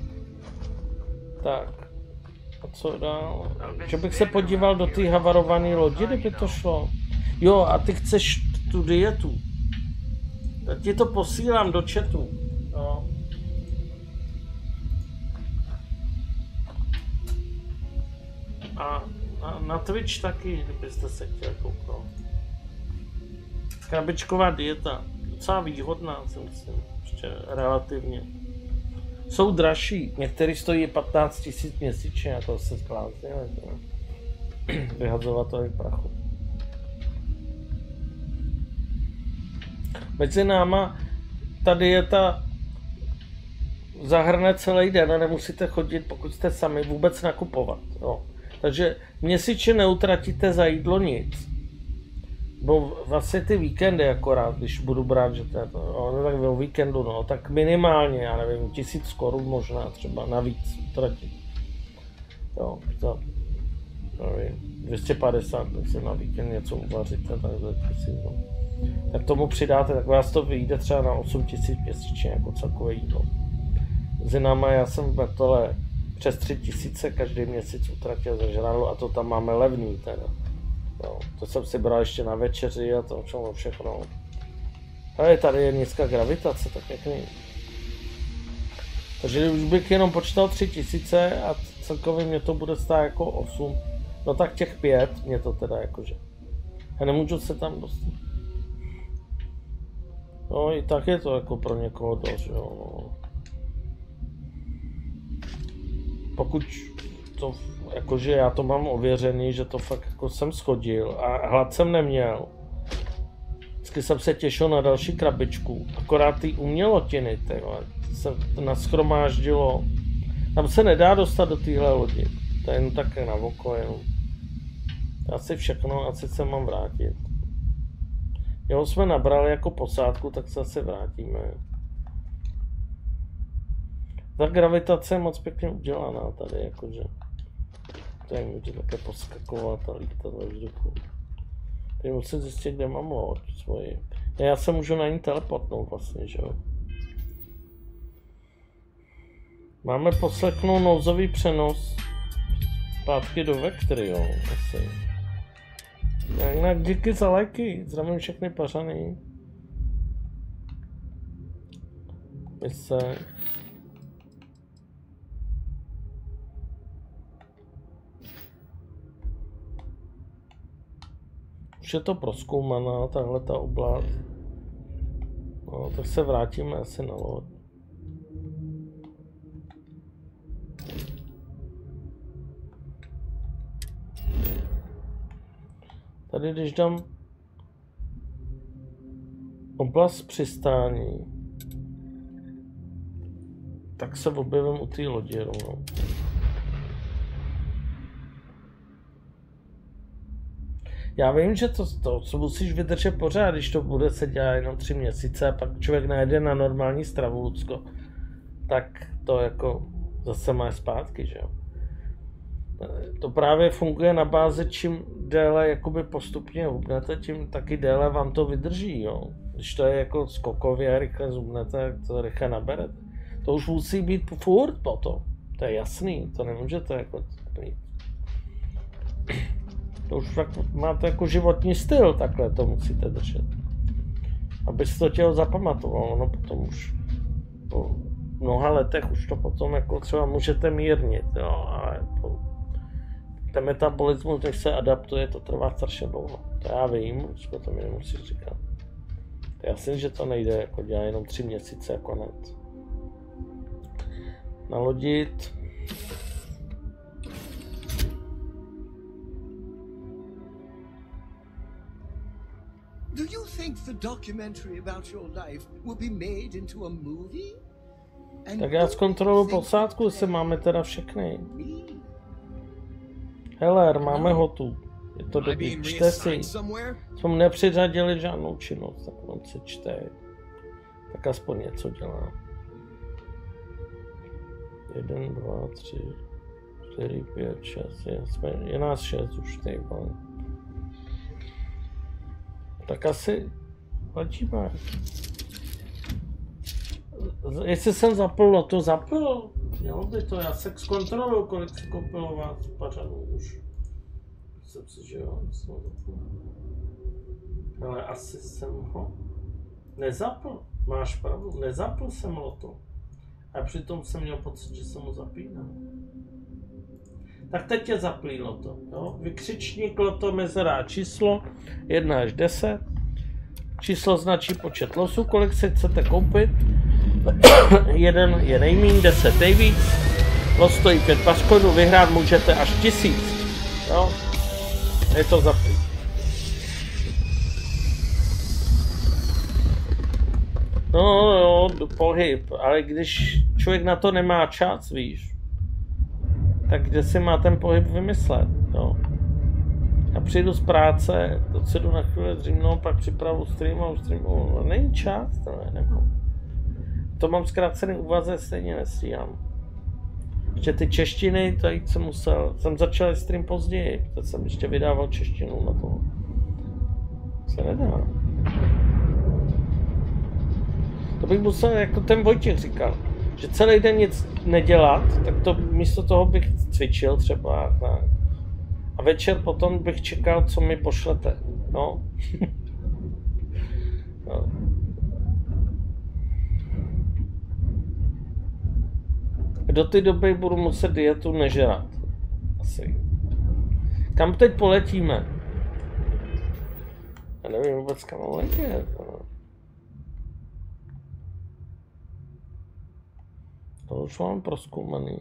Tak. A co dál? Že bych se podíval do té havarované lodi, kdyby to šlo. Jo, a ty chceš tu dietu. Tak ti to posílám do chatu. Jo. A na Twitch taky, kdybyste se chtěli kouknout. Krabičková dieta, docela výhodná, si myslím, ještě relativně. Jsou dražší, některý stojí 15 000 měsíčně, jako se zbláznili. Vyhazovat to i prachu. Mezi náma ta dieta zahrne celý den a nemusíte chodit, pokud jste sami, vůbec nakupovat. Jo. Takže měsíčně neutratíte za jídlo nic. Bo vlastně ty víkendy akorát, když budu brát, že to je to, no, tak o víkendu, no, tak minimálně, já nevím, 1000 korun možná třeba navíc utratit. Jo, za, nevím, 250, myslím, na víkend něco uvaříte, tak za 1000, no. Tak tomu přidáte, tak vás to vyjde třeba na 8000 měsíčně jako celkové jídlo. Mezi náma já jsem v Metole přes 3000 každý měsíc utratil za žrádlo a to tam máme levný teda. Jo, to jsem si bral ještě na večeři a to všechno. Ale tady je nízká gravitace, tak jak není. Takže už bych jenom počítal 3000 a celkově mě to bude stát jako 8. No tak těch 5 mě to teda jakože. Já nemůžu se tam dostat. No i tak je to jako pro někoho dost, jo. No. Pokud to, jakože já to mám ověřený, že to fakt jako jsem schodil a hlad jsem neměl. Vždycky jsem se těšil na další krabičku, akorát ty umělotiny, se nashromáždilo. Tam se nedá dostat do téhle lodi, to je jen tak na oko, jenom. Asi všechno, asi se mám vrátit. Jo, jsme nabrali jako posádku, tak se asi vrátíme. Ta gravitace je moc pěkně udělaná tady, jakože. Tady může také poskakovat a lítat ve vzduchu. Teď musím zjistit, kde mám loď svoji. Já se můžu na ní teleportnout vlastně, že jo. Máme poslechnout nouzový přenos zpátky do Vectry, jo, asi. Jinak díky za lajky, zdravím všechny pařany. Mise. Už je to prozkoumaná, tahle ta oblast. No, tak se vrátíme asi na loď. Tady, když dám oblast přistání, tak se objevím u té lodi rovnou. Já vím, že to co musíš vydržet pořád, když to bude se dělat jenom 3 měsíce a pak člověk najde na normální stravu, Lucko, tak to jako zase má zpátky, že jo. To právě funguje na bázi, čím déle jakoby postupně hubnete, tím taky déle vám to vydrží, jo. Když to je jako skokově rychle zhubnete, to rychle naberete. To už musí být furt potom, to je jasný, to nemůžete jako mít. To už fakt máte jako životní styl, takhle to musíte držet. Abyste to tělo zapamatovalo, no potom už po mnoha letech už to potom jako třeba můžete mírnit, jo, ale ten metabolismus, než se adaptuje, to trvá strašně dlouho. To já vím, už to mi nemusíš říkat. To je jasný, že to nejde jako dělat jenom 3 měsíce a konec. Nalodit. Do you think the documentary about your life will be made into a movie? Tak já zkontroluji posádku, jestli máme teda všechny. Heller, máme hotu. Je to dobrý, čte si. Jsme nepřiřadili žádnou činnost, tak on si čte. Tak aspoň něco dělá. 1, 2, 3, 4, 5, 6, je nás 6 už tady, ale. Tak asi letíme. Jestli jsem zapl, to zapl. Mělo by to, já se zkontroluju, kolik si koupilo vás pařanů už. Myslím si, že jo, jsem zapl. Ale asi jsem ho nezapl. Máš pravdu, nezapl jsem loto. A přitom jsem měl pocit, že jsem ho zapínal. Tak teď je zaplílo to. Jo? Vykřičníklo to mezerá číslo 1 až 10. Číslo značí počet losů, kolik se chcete koupit. 1 je nejmíň, 10 nejvíc. Los stojí 5 pařkonů, vyhrát můžete až 1000. Jo? Je to zaplý. No jo, pohyb, ale když člověk na to nemá čas, víš, tak kde si má ten pohyb vymyslet, jo. Já přijdu z práce, jdu na chvíli dřímnou, pak připravu stream a už streamu, no, není čas, to nemám. To mám zkrácený úvaze, stejně nestíhám. Ještě ty češtiny, tady jsem začal stream později, teď jsem ještě vydával češtinu na to. Se nedá. To bych musel, jako ten Vojtěch říkal, že celý den nic nedělat, tak to místo toho bych cvičil třeba. A večer potom bych čekal, co mi pošlete. No. No. Do té doby budu muset dietu nežrat. Asi. Kam teď poletíme? Já nevím vůbec, kam letět. To už mám prozkoumaný.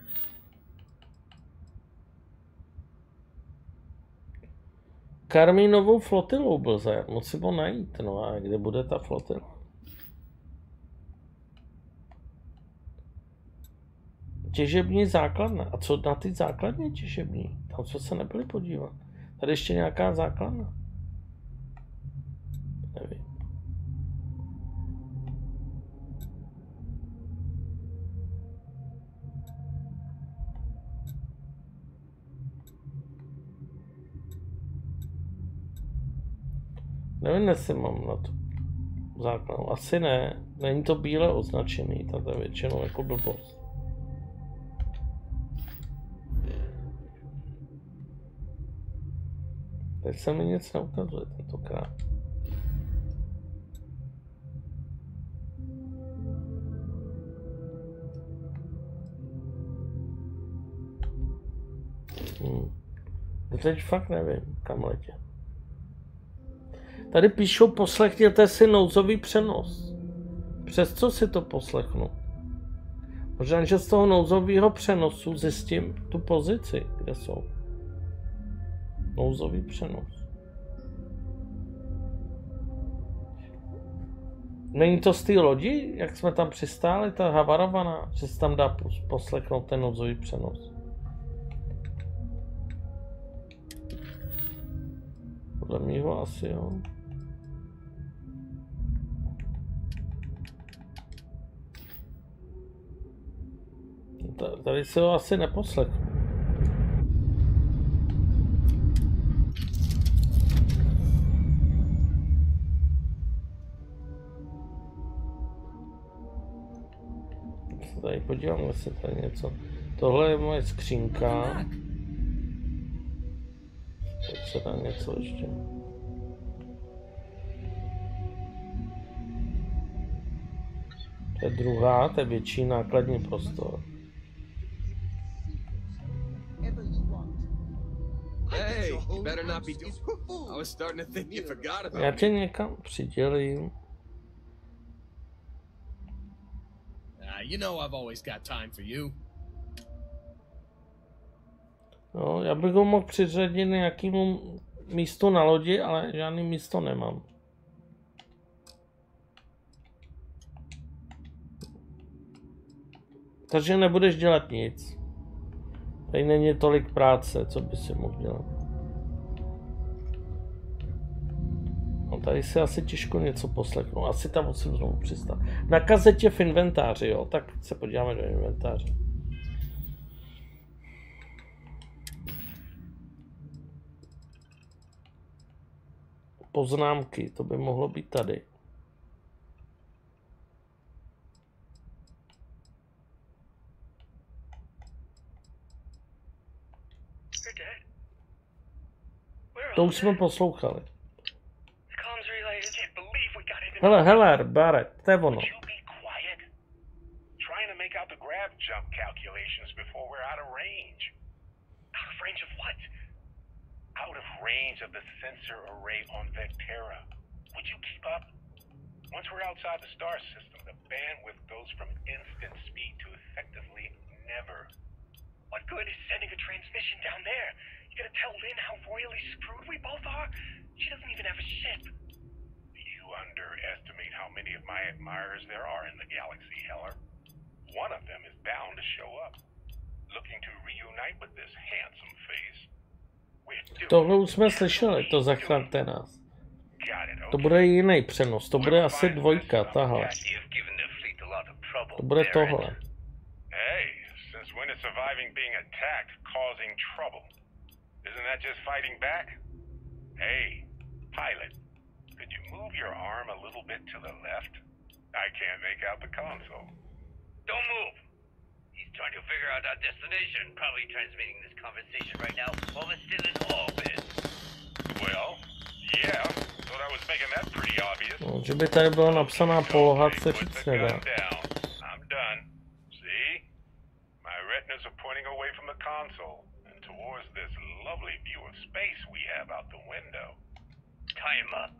Karmínovou flotilou byl zajat, musím ho najít, no a kde bude ta flotila? Těžební základna. A co na ty základně těžební? Tam jsme se nebyli podívat. Tady ještě nějaká základna? Nevím. Nevím, jestli mám na to základnu. Asi ne. Není to bíle označený, to je většinou jako blbost. Teď se mi nic neukazuje tentokrát. Teď fakt nevím, kam letět. Tady píšou, poslechněte si nouzový přenos. Přes co si to poslechnu? Možná, že z toho nouzového přenosu zjistím tu pozici, kde jsou. Nouzový přenos. Není to z té lodi, jak jsme tam přistáli, ta havarovaná, že se tam dá poslechnout ten nouzový přenos. Podle mýho asi jo. Tady se ho asi neposlechnu. Tady podívám, jestli tady něco. Tohle je moje skřínka. Teď se dá něco ještě. To je druhá, to je větší nákladní prostor. Já tě někam přidělím. You know I've always got time for you. No, já bych ho mohl přiřadit nějakému místu na lodi, ale žádný místo nemám. Takže nebudeš dělat nic. Tady není tolik práce, co by si mohl dělat. No, tady si asi těžko něco poslechnu. Asi tam musím znovu přistát. Na kazetě v inventáři, jo. Tak se podíváme do inventáře. Poznámky, to by mohlo být tady. To už jsme poslouchali. Hele, Barrett, to je ono. range of the sensor array on Vectera. Would you keep up? Once we're outside the star system, the bandwidth goes from instant speed to effectively never. What good is sending a transmission down there? You gonna tell Lynn how royally screwed we both are? She doesn't even have a ship. You underestimate how many of my admirers there are in the galaxy, Heller. One of them is bound to show up, looking to reunite with this handsome face. Tohle už jsme slyšeli, to Zachraňte nás. To bude jiný přenos, to bude asi dvojka, tahle. To bude tohle. Hey, since when is surviving being attacked causing trouble? Isn't that just fighting back? Hey, pilot, could you move your arm a little bit to the left? I can't make out the console. Don't move. He's trying to figure out our destination. Probably transmitting this conversation right now while we're still in orbit. Well, yeah. Thought I was making that pretty obvious. No, že by tady byla napsaná poloha, se říct nedá. I'm done. See? My retinas are pointing away from the console and towards this lovely view of space we have out the window. Time up.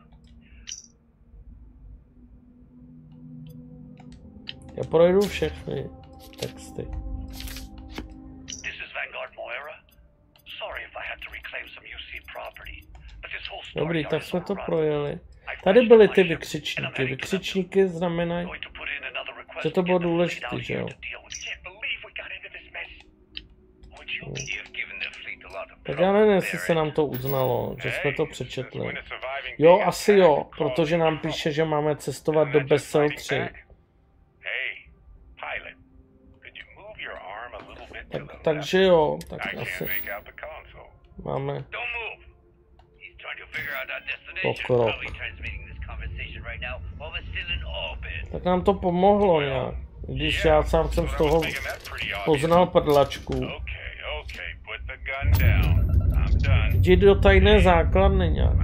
Já projdu všechny texty. This is Vanguard Moira. Sorry if I had to reclaim some UC property, but this whole story. Dobrý, tak jsme to projeli. Tady byly ty vykřičníky. Vykřičníky znamenají, že to bylo důležité, že jo? Tak já nevím, jestli se nám to uznalo, že jsme to přečetli. Jo, asi jo, protože nám píše, že máme cestovat do Bessel 3. Takže jo, tak asi máme pokrok. Tak nám to pomohlo nějak, když já sám jsem z toho poznal prdlačku. Jdi do tajné základny nějak.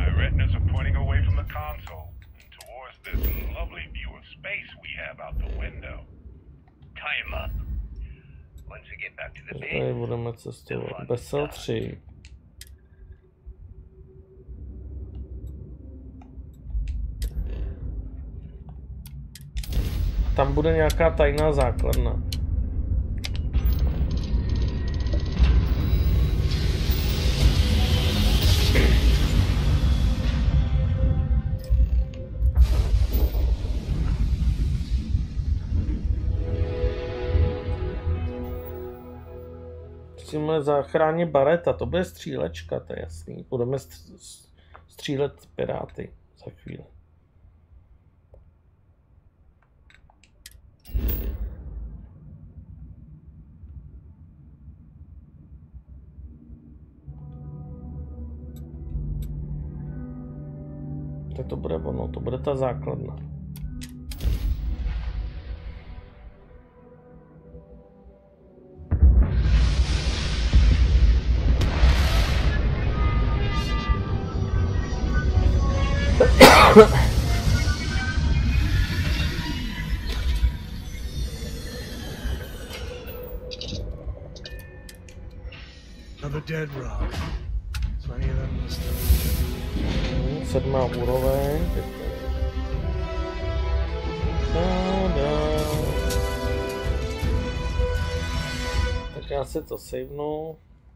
Tady budeme cestovat. Bessel 3. Tam bude nějaká tajná základna. Musíme zachránit Barretta, to bude střílečka, to je jasný. Budeme střílet piráty za chvíli. Tak to bude ono, to bude ta základna. Another dead rock. Plenty of them listed. 7. úroveň. Tak já si to savenu.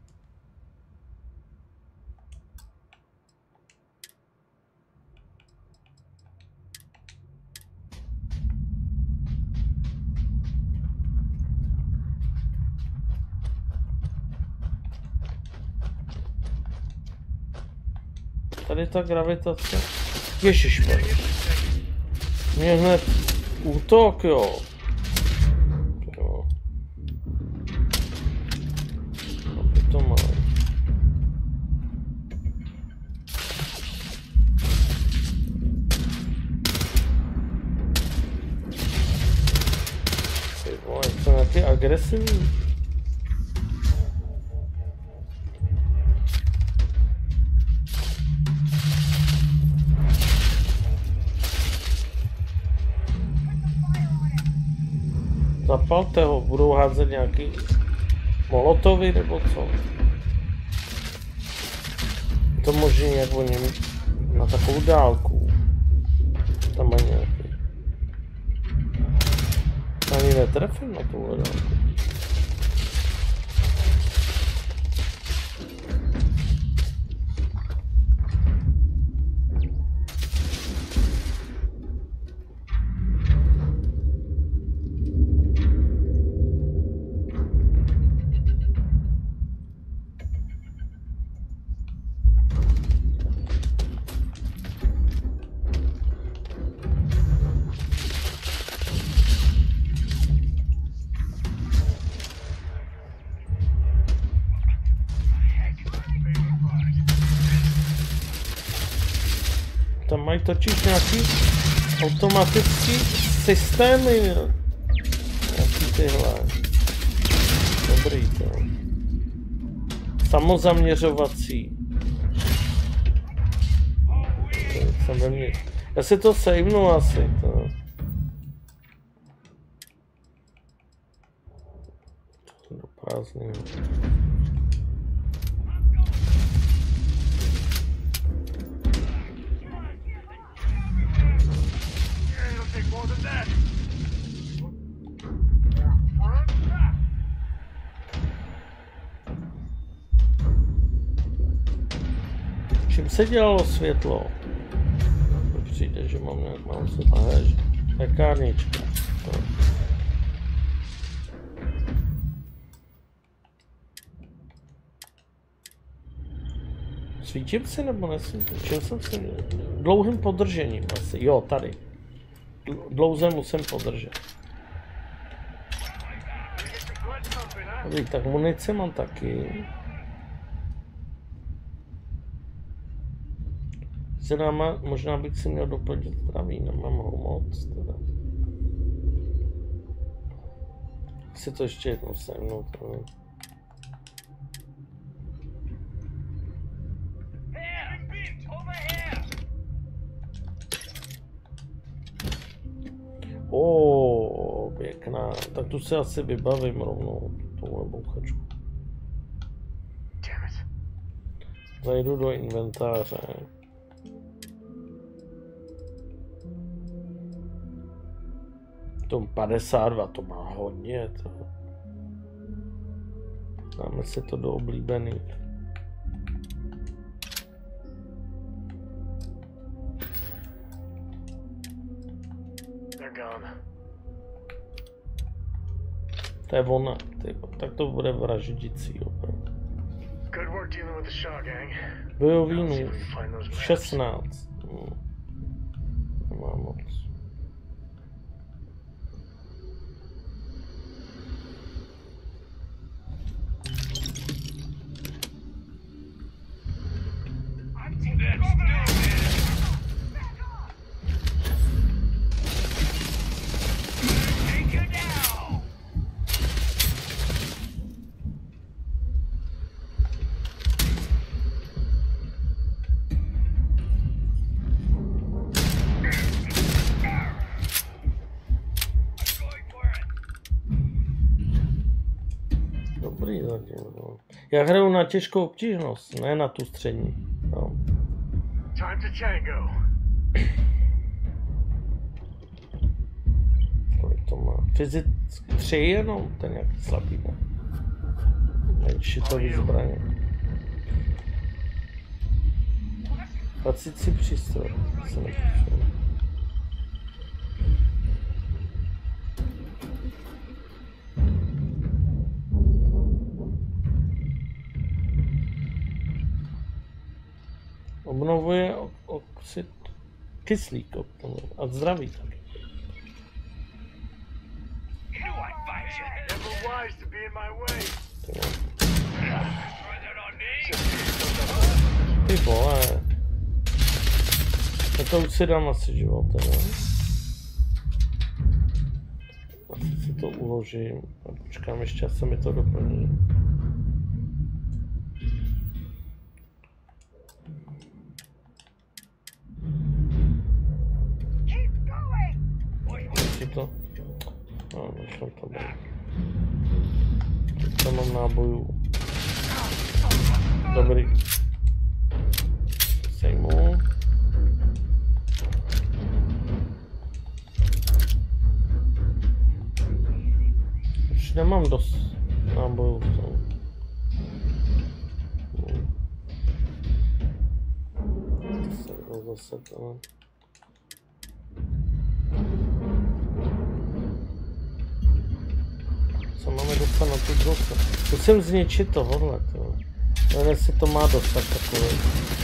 Tady ta gravitace. Ježišmarja. Mě hned útok, jo. Jo. Aby to má. Ty vole, to nějaký agresivní. Zapalte ho, budou házet nějaký molotovy nebo co? to možný, jak oni na takovou dálku. Tam mají nějaký. Ani netrefím na tuhle dálku. Tam mají totiž nějaký automatický systémy. Nějaký tyhle. Dobrý to. Samozaměřovací. Já si to savenu asi. To. Do prázdný. Čím se dělalo světlo? Přijde, že mám světlo. Lékárnička. Svítím si nebo nesvítím? Čím jsem si dlouhým podržením asi. Jo, tady. Dlouze musím podržet. Dobrý, tak munici mám taky. Možná bych si měl doplnit zdraví, nemám ho moc teda. Si to ještě jednou semnu. Pěkná. Tak tu se asi vybavím rovnou touhle bouchačku. Zajdu do inventáře. Tom 52, to má hodně. To. Dáme si to do oblíbených. To je ona, tak to bude vraždící opravdu. Bojový nůž, 16. Nemám moc. Já hraju na těžkou obtížnost, ne na tu střední. No. Kolik to má? Fyzicky 3 jenom, ten nějaký slabý. Šitový zbraně. Pacicí přístroj. Obnovuje oxid, kyslík a zdraví taky. Ty vole. Já to už si dám asi život, ne? Asi si to uložím a počkám ještě, se mi to doplní. To? No, nechám to být. Teď tam mám nábojů. Dobrý. Už nemám dost nábojů. Zase to. Co máme dostat na tu drosu? Musím zničit tohle. Nevím, jestli to má dostat takový.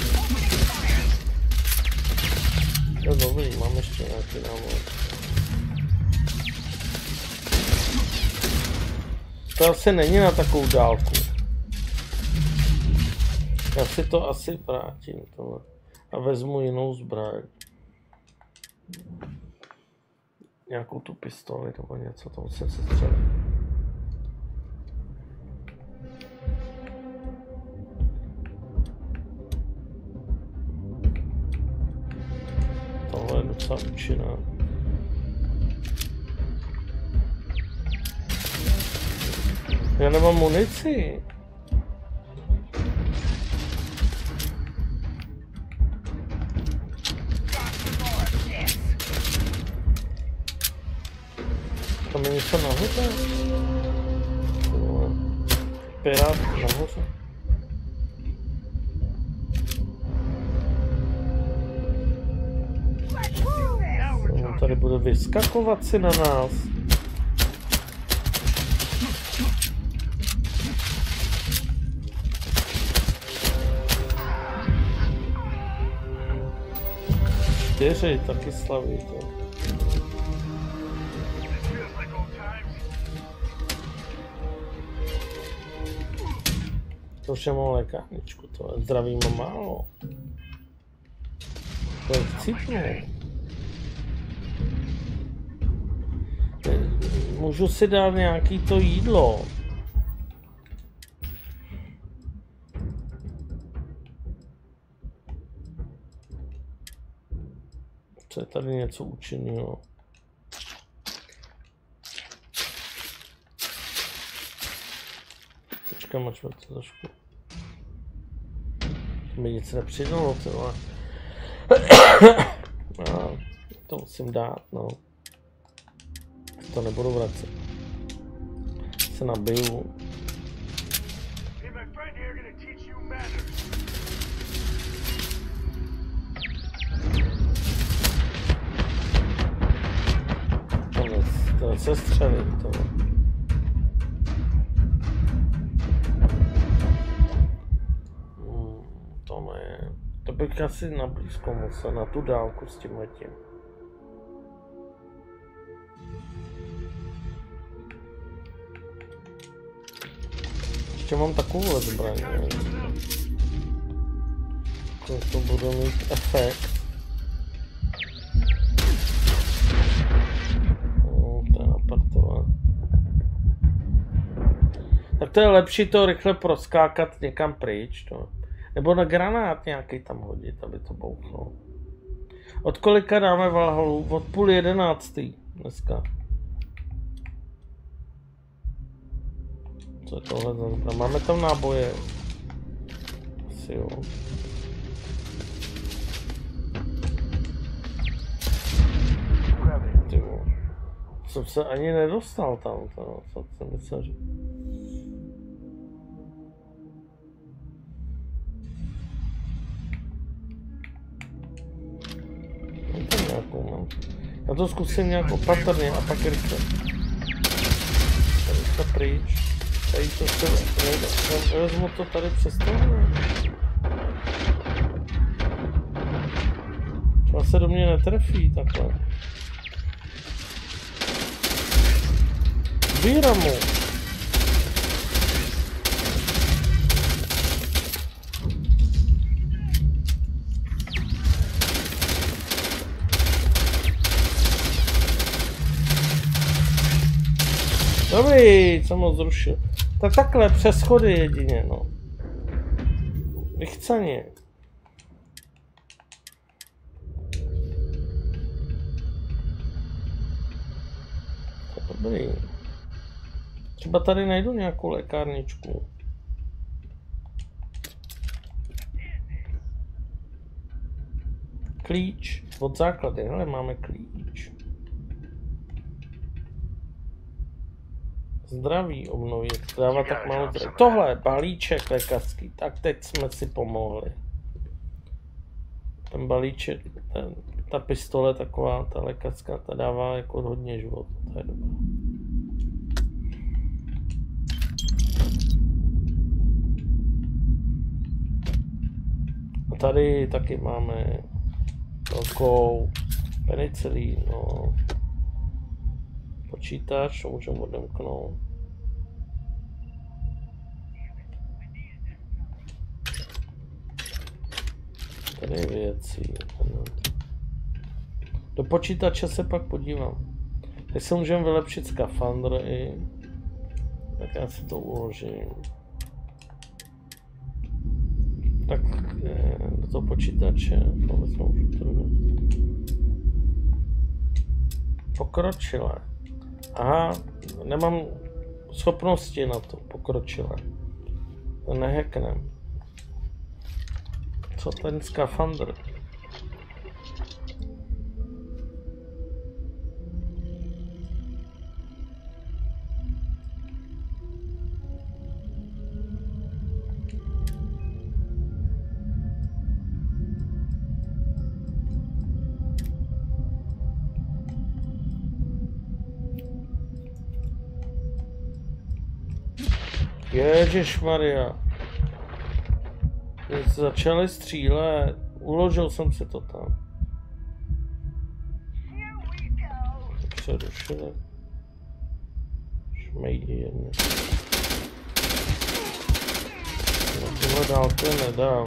To je dobrý, mám ještě nějaký návod. To asi není na takovou dálku. Já si to asi vrátím tohle. A vezmu jinou zbraň. Nějakou tu pistoli nebo něco, to musím se střelit. Tohle je docela účinná. Já nemám munici. Tam je něco nahoře? Pirát nahoře? Tady bude vyskakovat si na nás. Čtyři taky slaví to. To už je mám lékárničku, to je zdraví mám málo. To je chcípnu. Můžu si dát nějaký to jídlo. Co je tady něco účinného? Počkám, až to trošku. To mi nic nepřidalo, tyhle. To musím dát, no. To nebudu vracet. Se nabiju. To se střelí, to. To ne. To bych asi na blízko musel, na tu dálku s tím letím. Ještě mám takovou zbraň, to bude mít efekt. Tak to je lepší to rychle proskákat někam pryč, to. Nebo na granát nějaký tam hodit, aby to bouchlo. Od kolika dáme Valhalu? Od 10:30 dneska. Co je tohle za zbraň? Máme tam náboje. Asi jo. Tyvo. Jsem se ani nedostal tam, to jsem myslel, že... Já to zkusím nějak opatrně a pak rychle. Rychle pryč. Tady to se nejde. Já vezmu to tady přes to. Třeba se do mě netrefí takhle. Zbírám mu. Dobrý, jsem ho zrušil. Tak takhle, přes schody jedině, no. Vychcaně. Dobrý. Třeba tady najdu nějakou lékárničku. Klíč od základy, hele, máme klíč. Zdraví obnovit, dává tak málo zdraví. Tohle, balíček lékařský, tak teď jsme si pomohli. Ten balíček, ta pistole taková, ta lékařská, ta dává jako hodně život. To je dobré. A tady taky máme velkou penicilín, no. Počítač, to můžeme odemknout. Tady věcí. Do počítače se pak podívám. Teď se můžeme vylepšit skafandr i... Tak já si to uložím. Tak do toho počítače. Pokročilé. Aha, nemám schopnosti na to pokročilé. To nehacknem. Co ten skafandr? Ježišmarja. Začali střílet, uložil jsem si to tam. Přerušili. Šmejdi jedně. Tohle dálku nedám.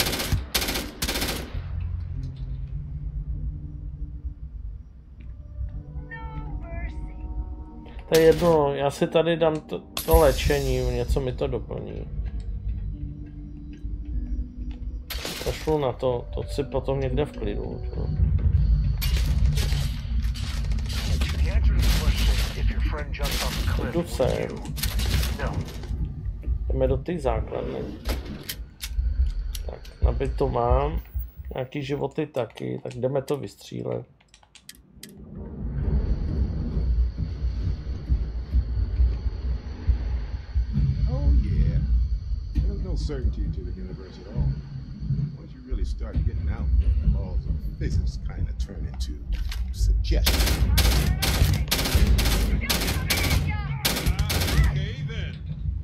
To je jedno, já si tady dám to léčení, něco mi to doplní. Zašlu na to si potom někde v klidu. Jdu sem. Jdeme do té základny. Tak, nabit to mám. Nějaký životy taky, tak jdeme to vystřílet. Certainty to the universe at all. Once you really start getting out, the laws of physics kind of turn into suggestion. Okay, then.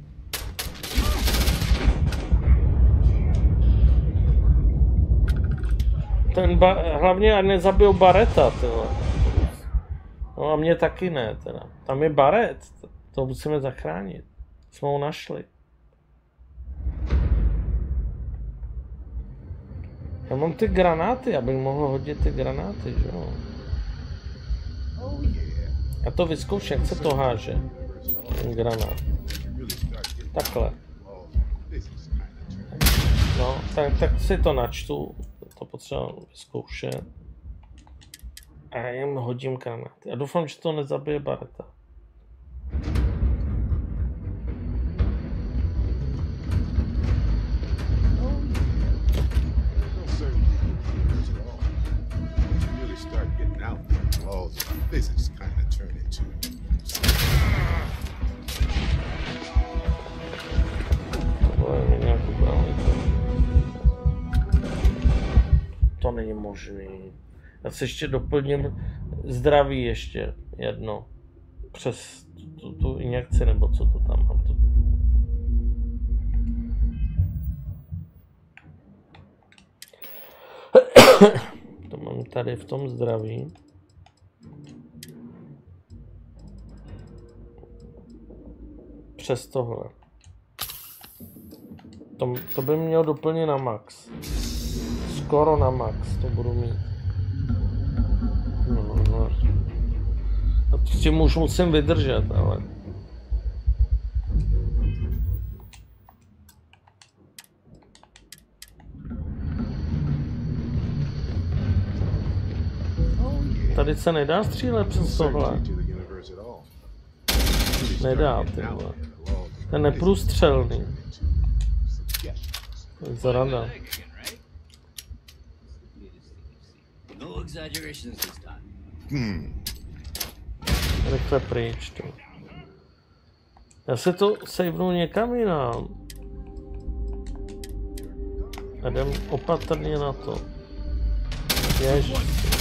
Hlavně ať nezabil Barretta, tyhle. No a mě taky ne, teda. Tam je Barrett, to musíme zachránit. Jsme ho našli. Já mám ty granáty, abych mohl hodit ty granáty, že jo? Já to vyzkouším, jak se to háže. Ten granát. Takhle. No, tak si to načtu. To potřeba vyzkoušet. A já jim hodím granáty. A doufám, že to nezabije Barretta. Physics kind of turn into. To není možný. Já si ještě doplním zdraví ještě jedno. Přes tu injekci, nebo co to tam mám. To mám tady v tom zdraví. Přes tohle. To by mělo doplnit na max. Skoro na max to budu mít. No. A to s tím už musím vydržet, ale... Tady se nedá střílet přes tohle. Nedá, tyhle. Ten neprůstřelný. Zarada. Rychle pryč, to. Já se to savenu někam jinam. A jdem opatrně na to. Ježiš.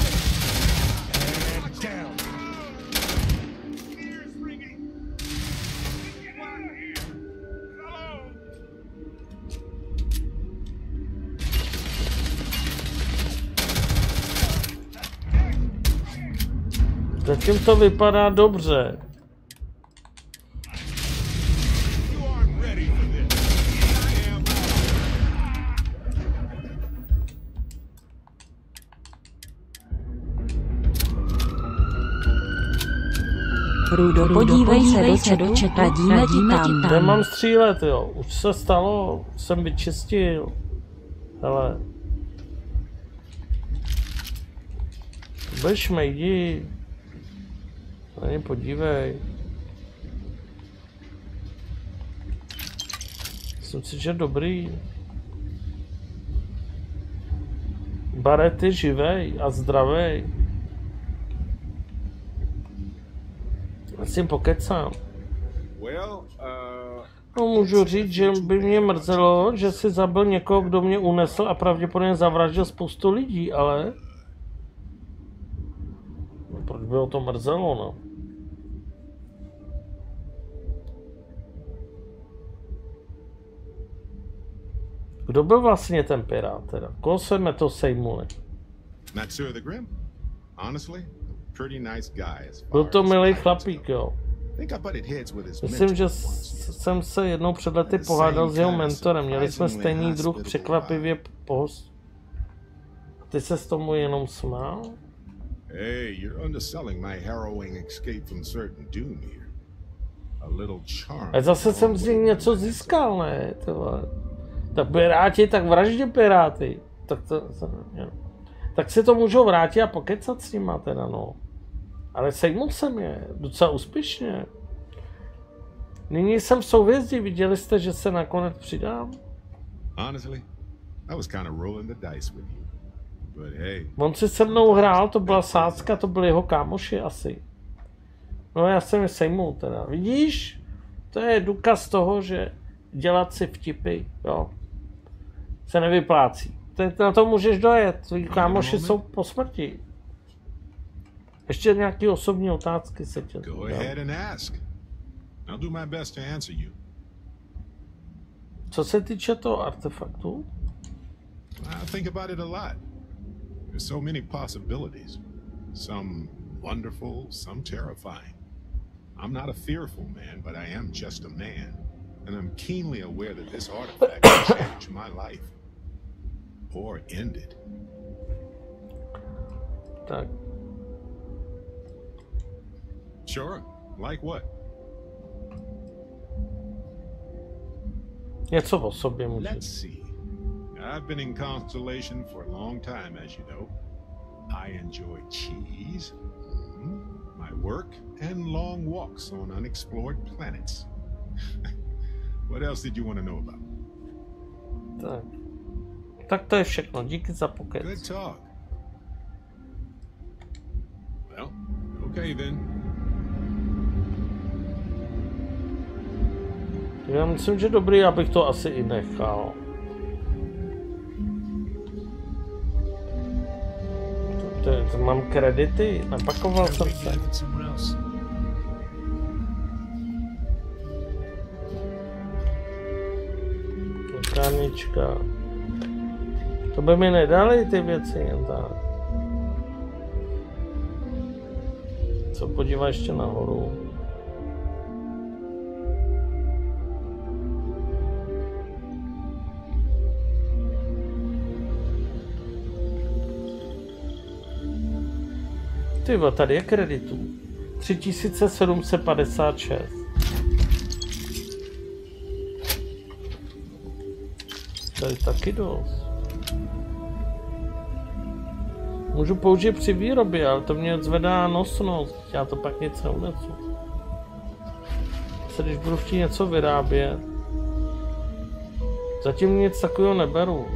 Zatím to vypadá dobře. Rudo, podívej se do četa, radíme ti tam. Kde mám střílet, jo? Už se stalo, jsem vyčistil. Hele. Budeš jdi. Na ně podívej. Myslím si, že dobrý. Barret je živej a zdravej. Já s tím pokecám. No, můžu říct, že by mě mrzelo, že si zabil někoho, kdo mě unesl a pravděpodobně zavraždil spoustu lidí, ale... No, proč by ho to mrzelo, no? Kdo byl vlastně ten pirát teda? Koho jsme to sejmuli? Byl to milý chlapík, jo. Myslím, že jsem se jednou před lety pohádal s jeho mentorem. Měli jsme stejný druh překvapivě pohost. Ty se s tomu jenom smál? Hey, you're underselling my harrowing escape from certain doom here. A little charm. A zase jsem z něj něco získal, ne? Tak piráti, tak vraždě piráty. Tak si to můžou vrátit a pokecat s nima teda, no. Ale sejmul jsem je, docela úspěšně. Nyní jsem v souhvězdí, viděli jste, že se nakonec přidám? On si se mnou hrál, to byla sázka, to byli jeho kámoši asi. No já jsem je sejmul teda, vidíš? To je důkaz toho, že dělat si vtipy, jo, se nevyplácí. Na to můžeš dojet, tvoji kámoši jsou po smrti. Ještě nějaký osobní otázky se tě... Go ahead and ask. I'll do my best to answer you. Co se týče toho artefaktu? I think about it a lot. There's so many possibilities. Some wonderful, some terrifying. I'm not a fearful man, but I am just a man. And I'm keenly aware that this artifact can change my life. Or end it. Tak. Sure. Like what? Něco o sobě může. Let's see. I've been in Constellation for a long time, as you know. I enjoy cheese, my work, and long walks on unexplored planets. What else did you want to know about? Tak to je všechno. Díky za pokec. Good talk. Well, okay then. Já myslím, že dobrý, abych to asi i nechal. To mám kredity, napakoval jsem se. Kárnička. To by mi nedali ty věci jen tak. Co, podívej ještě nahoru. Tyvo, tady je kreditů. 3756. Tady taky dost. Můžu použít při výrobě, ale to mě zvedá nosnost. Já to pak nic neunesu. Se když budu chtít něco vyrábět. Zatím nic takového neberu.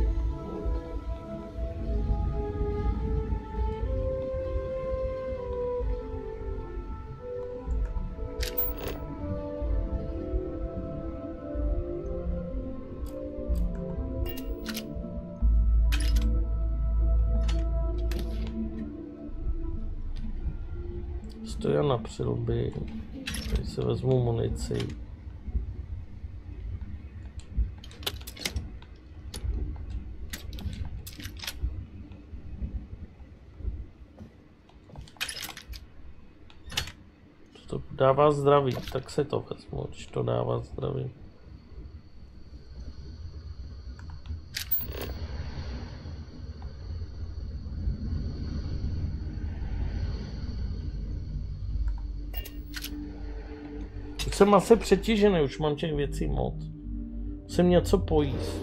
Stojana přilby. Tady si vezmu munici. To dává zdraví, tak se to vezmu, když to dává zdraví. Už jsem asi přetížený, už mám těch věcí moc. Musím něco pojíst.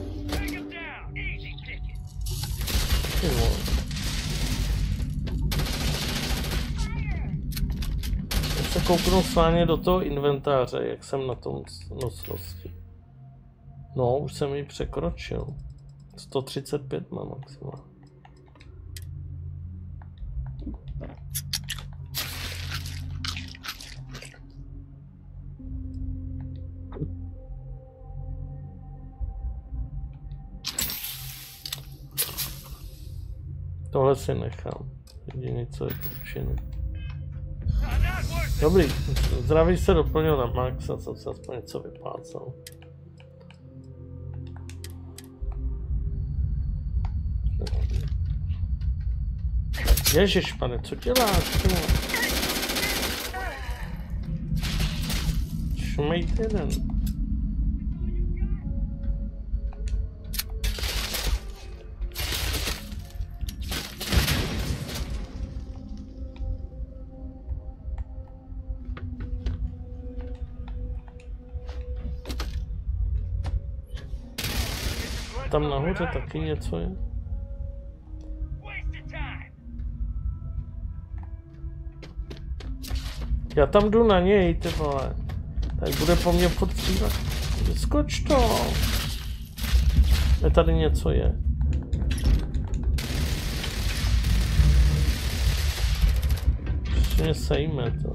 Já se kouknu sváně do toho inventáře, jak jsem na tom nosnosti. No, už jsem ji překročil. 135 mám maximálně. Tohle si nechám. Jediný, co je určený. Dobrý, zdraví se doplnil na max a jsem se aspoň něco vyplácal. Ježišpane, co děláš? Šmejt jeden. Tam nahoře taky něco je. Já tam jdu na něj, ty vole. Tak bude po mně podstřívat. Vyskoč to. Tady něco je. Ještě mě sejme to.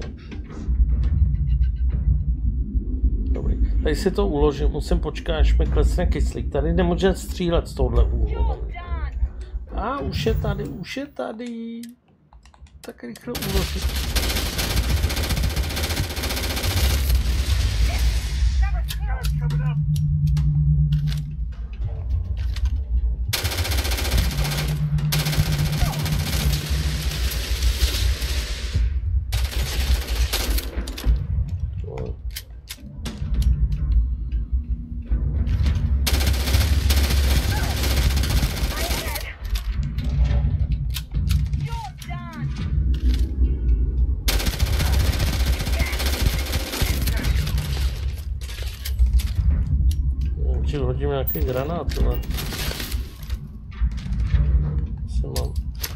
Dobrý. Tady si to uložím, musím počkat, až mi klesne kyslík. Tady nemůže střílet z tohohle úhlu. A už je tady, už je tady. Tak rychle uložím. Hodím nějaký granát, ale asi mám.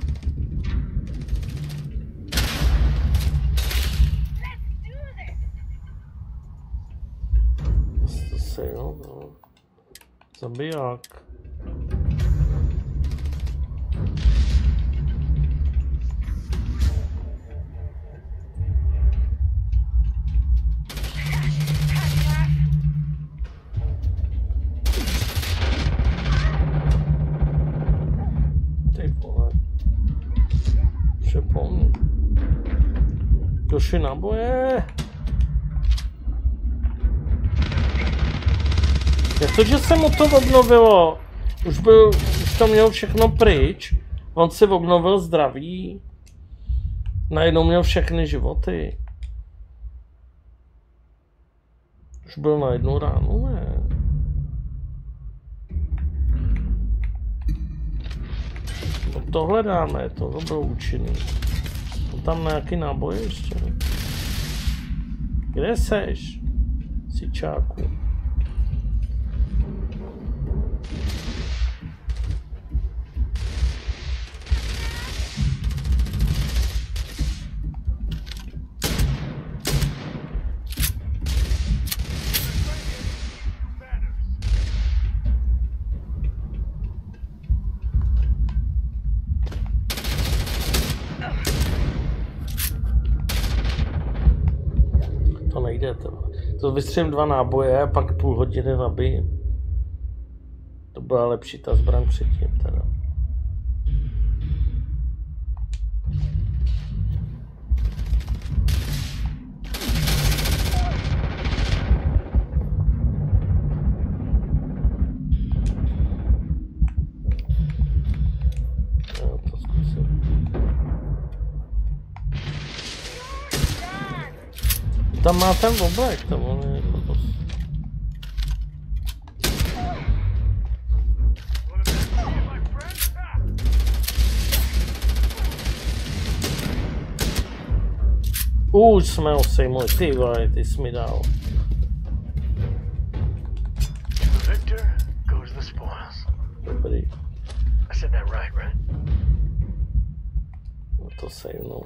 Zase jo, no. Zabiják. Došli náboje. Jak to, že se mu to obnovilo? Už to měl všechno pryč. On si obnovil zdraví. Najednou měl všechny životy. Už byl na jednu ránu, ne? No tohle dáme, to bylo účinný. Tam nějaký náboj ještě. Kde seš? Sičáku. To vystřelím 2 náboje a pak půl hodiny nabijím. To byla lepší ta zbraň předtím teda. tam má ten oblek, tam on je jako to... Už jsme ho sejmuli, ty vole, ty jsi mi dal. Dobrý. No to sejmnou.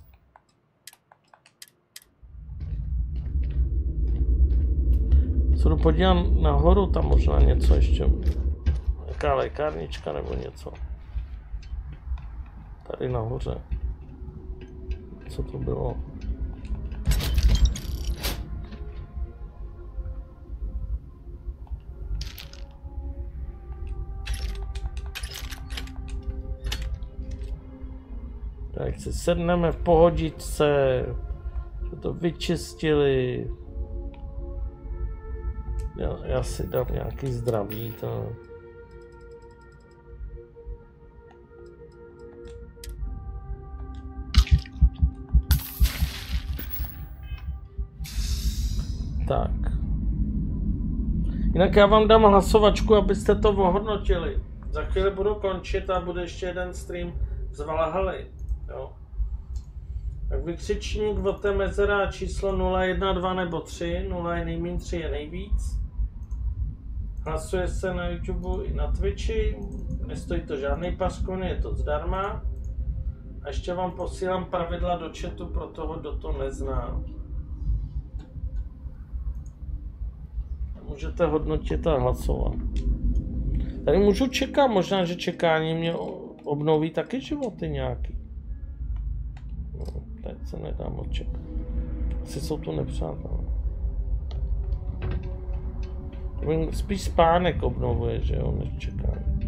Se jdu podívat nahoru, tam možná něco ještě. Jaká lékárnička nebo něco. Tady nahoře. Co to bylo? Tak si sedneme v pohodičce, že to vyčistili. Já si dám nějaký zdraví, to... Tak. Jinak já vám dám hlasovačku, abyste to ohodnotili. Za chvíli budu končit a bude ještě jeden stream z Valhaly. Jo. Tak vykřičník Vote mezera číslo 0, 1, 2 nebo 3. 0 je nejméně, 3 je nejvíc. Hlasuje se na YouTube i na Twitchi. Nestojí to žádný paskon, je to zdarma. A ještě vám posílám pravidla do chatu pro toho, kdo to nezná. Můžete hodnotit a hlasovat. Tady můžu čekat, možná, že čekání mě obnoví taky životy nějaký. No, teď se nedám odčekat. Asi jsou tu nepřátelé. Spíš spánek obnovuje, že jo, než čekání.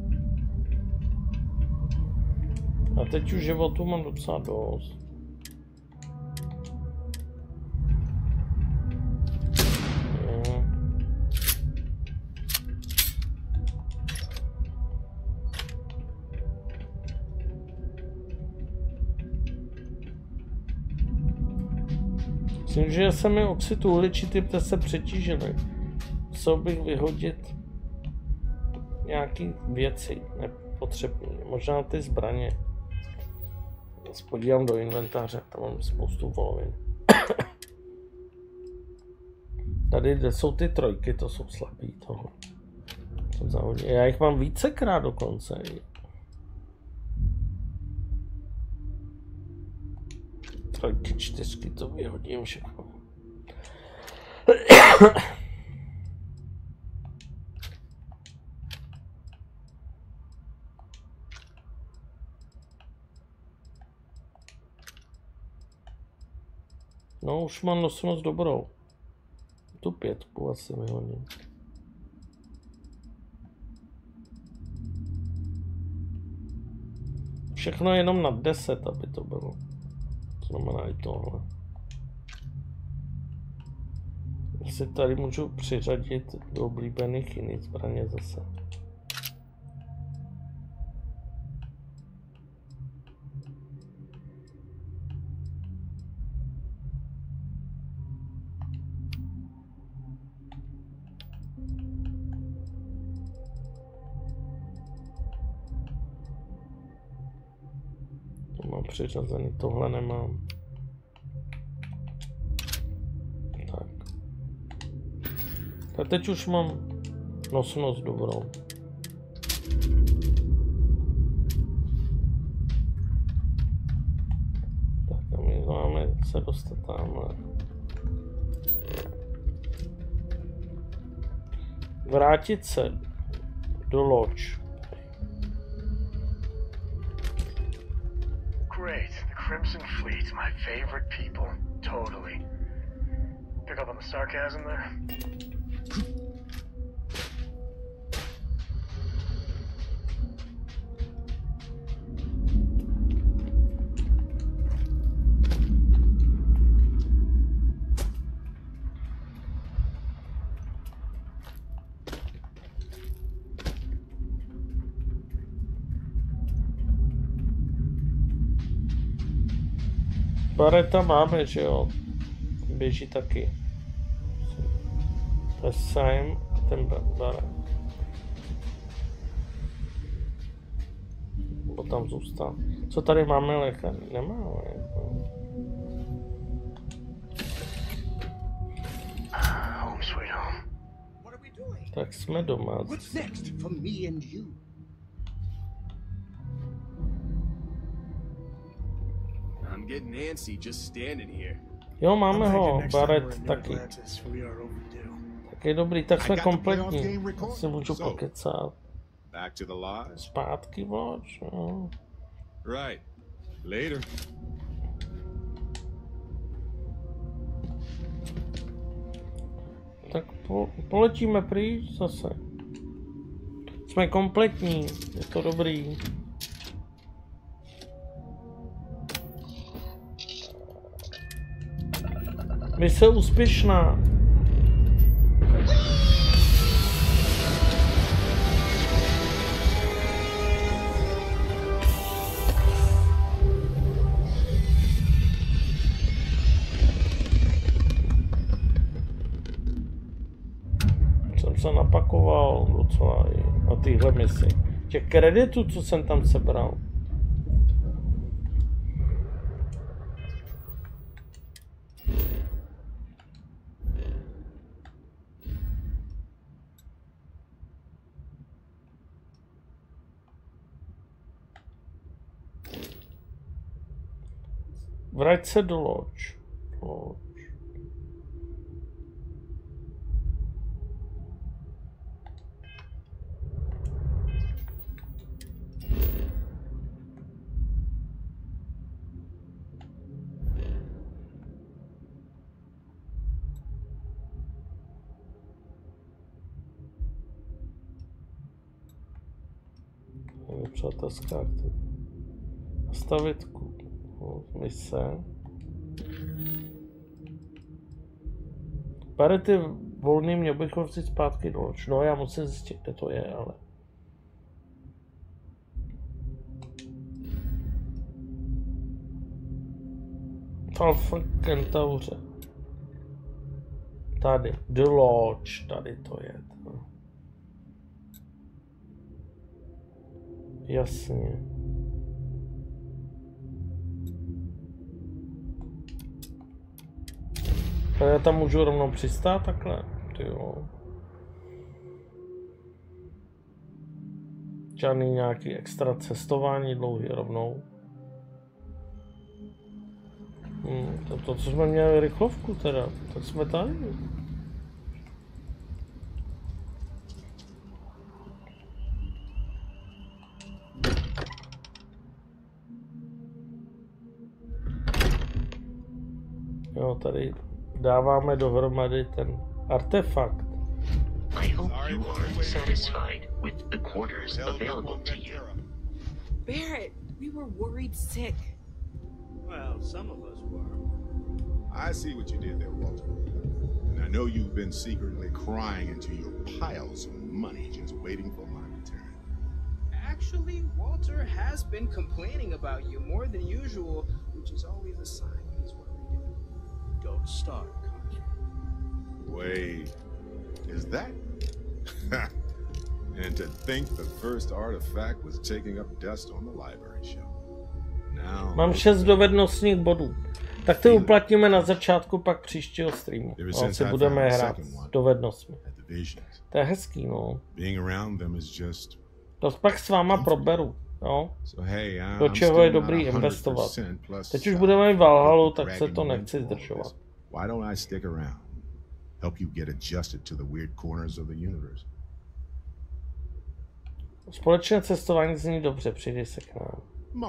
A teď už životu mám docela dost. Myslím, že se mi oxid uhličitý se přetížily. Musel bych vyhodit nějaký věci nepotřebné, možná ty zbraně. Podívám do inventáře, tam mám spoustu volovin. Tady, kde jsou ty trojky, to jsou slabý toho. Já jich mám vícekrát dokonce. Trojky, čtyřky, to vyhodím všechno. No, už mám nosnost dobrou. Tu 5 asi vyhodím. Všechno jenom na 10, aby to bylo. To znamená i tohle. Já si tady můžu přiřadit do oblíbených jiných zbraně zase. Přiřazený, tohle nemám. Tak. A teď už mám nosnost dobrou. Tak a my máme se dostat tamhle. Vrátit se do loď. Great. The Crimson Fleet's my favorite people. Totally. Pick up on the sarcasm there? Bareta máme, že jo? běží taky. To je Sam a ten Barrett. Bo tam zůstal. Co tady máme lékař? Nemáme. Home sweet home. Tak jsme doma. What's next for me and you? I'm getting antsy just standing here. Jo, máme ho, Barrett taky. Tak je dobrý, tak jsme kompletní. Si můžu pokecat. Zpátky vlač, no. Right. Later. Tak poletíme pryč zase. Jsme kompletní, je to dobrý. Mise úspěšná. Jsem se napakoval docela i na téhle misi. Těch kreditů, co jsem tam sebral. Vrať se do loď. Přátelská karta. Nastavit mise. Barrett je volný, měl bych ho vzít zpátky do loď. No, já musím zjistit, kde to je, ale... Alpha Centauře. Tady. The Lodge. Tady to je. Jasně. A já tam můžu rovnou přistát takhle? Tyjo. Žádný nějaký extra cestování dlouhý rovnou. To, co jsme měli rychlovku teda, tak jsme tady. Jo, tady dáváme dohromady ten artefakt. I hope you are satisfied with the quarters available to you. Barrett, we were worried sick. Well, some of us were. I see what you did there, Walter. And I know you've been secretly crying into your piles of money just waiting for my return. Actually, Walter has been complaining about you more than usual, which is always a sign he's worried. Don't start, Contra. Wait, is that? And to think the first artifact was taking up dust on the library shelf. Now, mám 6 dovednostních bodů. Tak to uplatníme na začátku pak příštího streamu. No, si budeme hrát s dovednostmi. To je hezký, no. To pak s váma proberu, no. Do čeho je dobrý investovat. Teď už budeme v Valhallu, tak se to nechci zdržovat. Společné cestování zní dobře, přijde se k nám.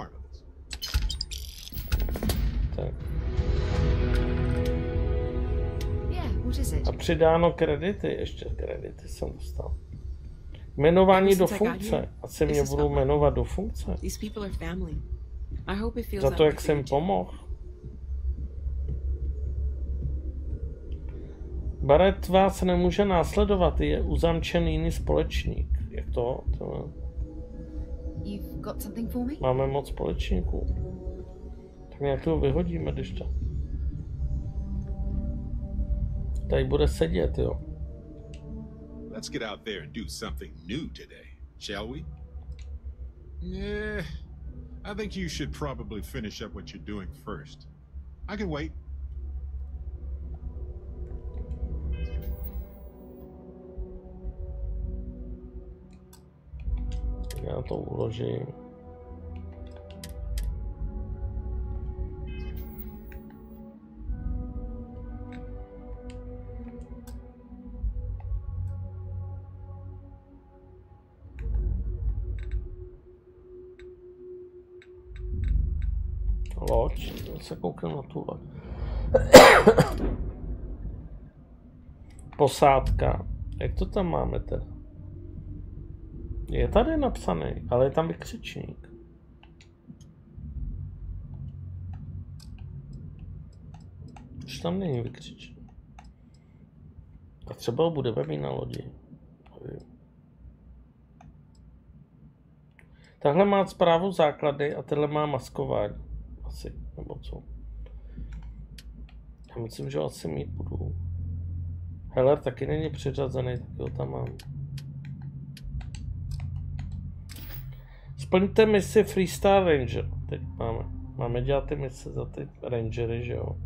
Tak. A přidáno kredity, ještě kredity jsem dostal. Jmenování do funkce. Asi mě budou jmenovat do funkce. Za to, jak jsem pomohl. Barrett vás nemůže následovat, je uzamčený jiný společník. Jak to? Máme moc společníků. Tak nějak to vyhodíme, když to. Tady bude sedět, jo. Let's get out there and do something new today, shall we? Yeah, I think you should probably finish up what you're doing first. I can wait. Já to uložím. Loď, se koukám na tu loď. Posádka. Jak to tam máme teda? Je tady napsaný, ale je tam vykřičník. Už tam není vykřičník. A třeba budeme mít na lodi. Tahle má zprávu základy a tenhle má maskování. Asi, nebo co? Já myslím, že asi mít budu. Heller taky není přiřazený, tak ho tam mám. Splňte misi Freestar Ranger. Teď máme dělat ty mise za ty rangery, že jo?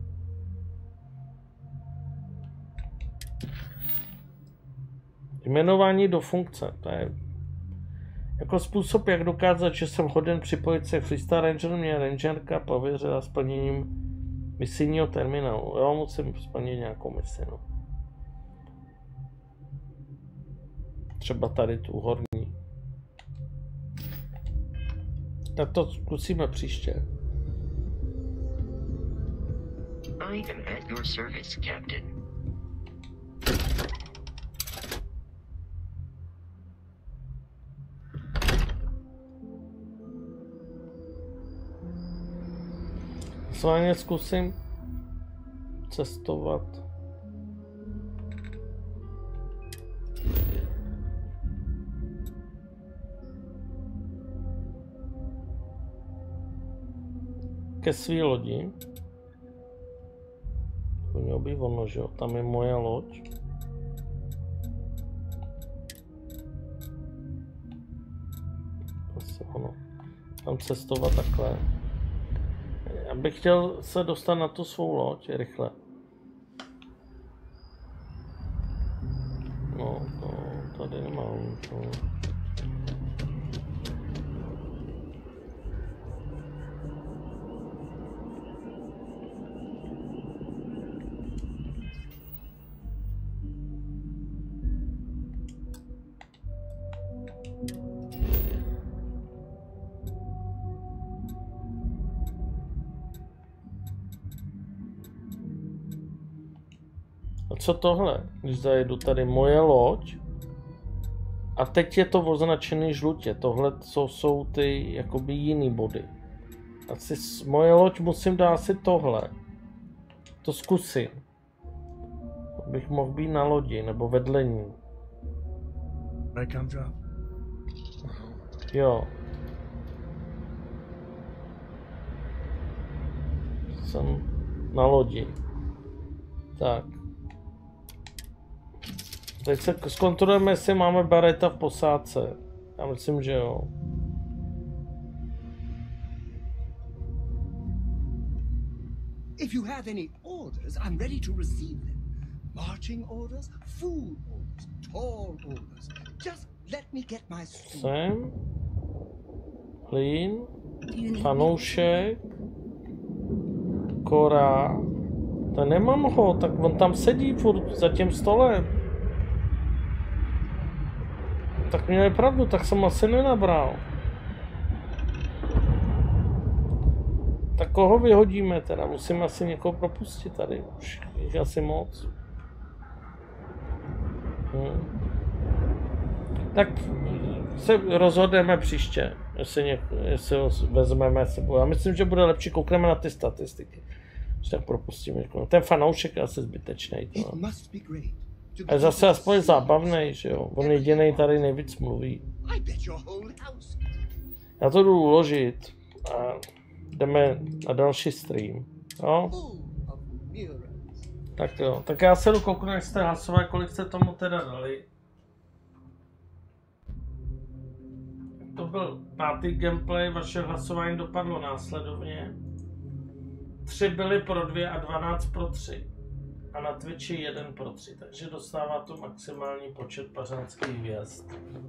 Jmenování do funkce. To je jako způsob, jak dokázat, že jsem hoden připojit se Freestar Ranger, mě rangerka pověřila splněním misijního terminálu. Já musím splnit nějakou misi, no. Třeba tady tu horní. Tak to zkusíme příště. I am at your service, Captain. Sváně zkusím cestovat. Ke svý lodi. To mělo být ono, že jo? Tam je moje loď. Asi ono. Tam cestovat takhle. Já bych chtěl se dostat na tu svou loď rychle. No, to tady nemám. To... A co tohle? Když zajedu tady moje loď a teď je to označený žlutě. Tohle jsou ty jakoby jiný body. Asi moje loď musím dát asi tohle. To zkusím. Abych mohl být na lodi nebo vedle ní. Jo. Jsem na lodi. Tak. Teď se zkontrolujeme, jestli máme Barretta v posádce. Já myslím, že jo. If you have any orders, I'm ready to receive them. Marching orders, food orders, tall orders. Just let me get my stool. Jsem. Lín. Fanoušek. Kora. To nemám ho, tak on tam sedí furt za tím stolem. Tak měl pravdu, tak jsem asi nenabral. Tak koho vyhodíme teda? Musím asi někoho propustit tady. Už je asi moc. Tak se rozhodneme příště, jestli ho vezmeme sebou. Já myslím, že bude lepší, koukneme na ty statistiky. Tak propustíme. Ten fanoušek je asi zbytečný. Ale zase aspoň zábavný, že jo. On jedinej tady nejvíc mluví. Já to jdu uložit a jdeme na další stream. Jo? Tak jo, tak já se jdu kouknu, jak jste hlasovali, kolik jste tomu teda dali. To byl 5. gameplay, vaše hlasování dopadlo následovně. 3 byly pro 2 a 12 pro 3. A na Twitchi 1 pro 3, takže dostává to maximální počet pařanských hvězd.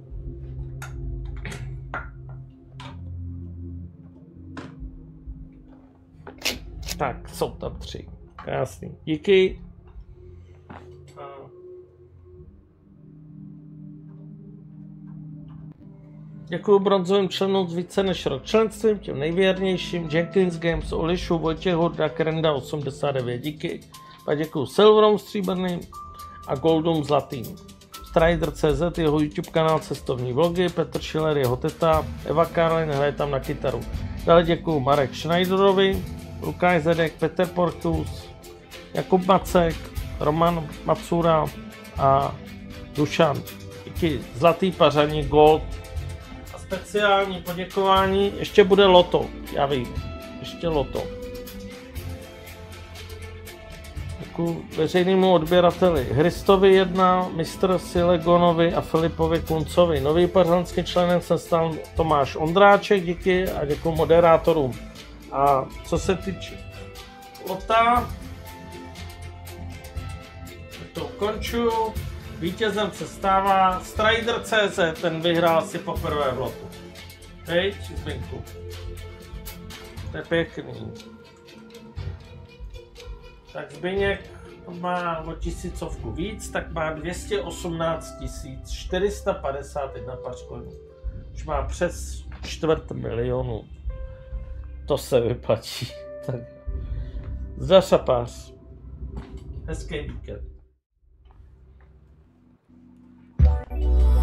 Tak, jsou tam 3. Krásný. Díky. Děkuji bronzovým členům z více než rok členstvím, těm nejvěrnějším, Jenkins Games, Olišu, Vojtěch Hurda, Krenda 89, díky. A děkuji Silverom stříbrným a Goldům zlatým. Strider.cz, jeho YouTube kanál Cestovní vlogy, Petr Schiller, jeho teta, Eva Karlin, hraje tam na kytaru. Dále děkuji Marek Schneiderovi, Lukáš Zedek, Petr Portus, Jakub Macek, Roman Macura a Dušan. Díky Zlatý pařaní Gold. A speciální poděkování, ještě bude loto, já vím, ještě loto. Děkuji veřejnému odběrateli Hristovi 1, Mr. Silegonovi a Filipovi Kuncovi. Nový pařanským členem se stal Tomáš Ondráček, díky a děkuji moderátorům. A co se týče lota, to ukončuju. Vítězem se stává Strider.cz, ten vyhrál si poprvé v lotu. Hej, Zbinku. To je pěkný. Tak Zbyněk má o 1000 víc, tak má 218 451 pařkonů. Už má přes 250 000. To se vyplatí. Tak. Zdar šapář. Hezký víkend.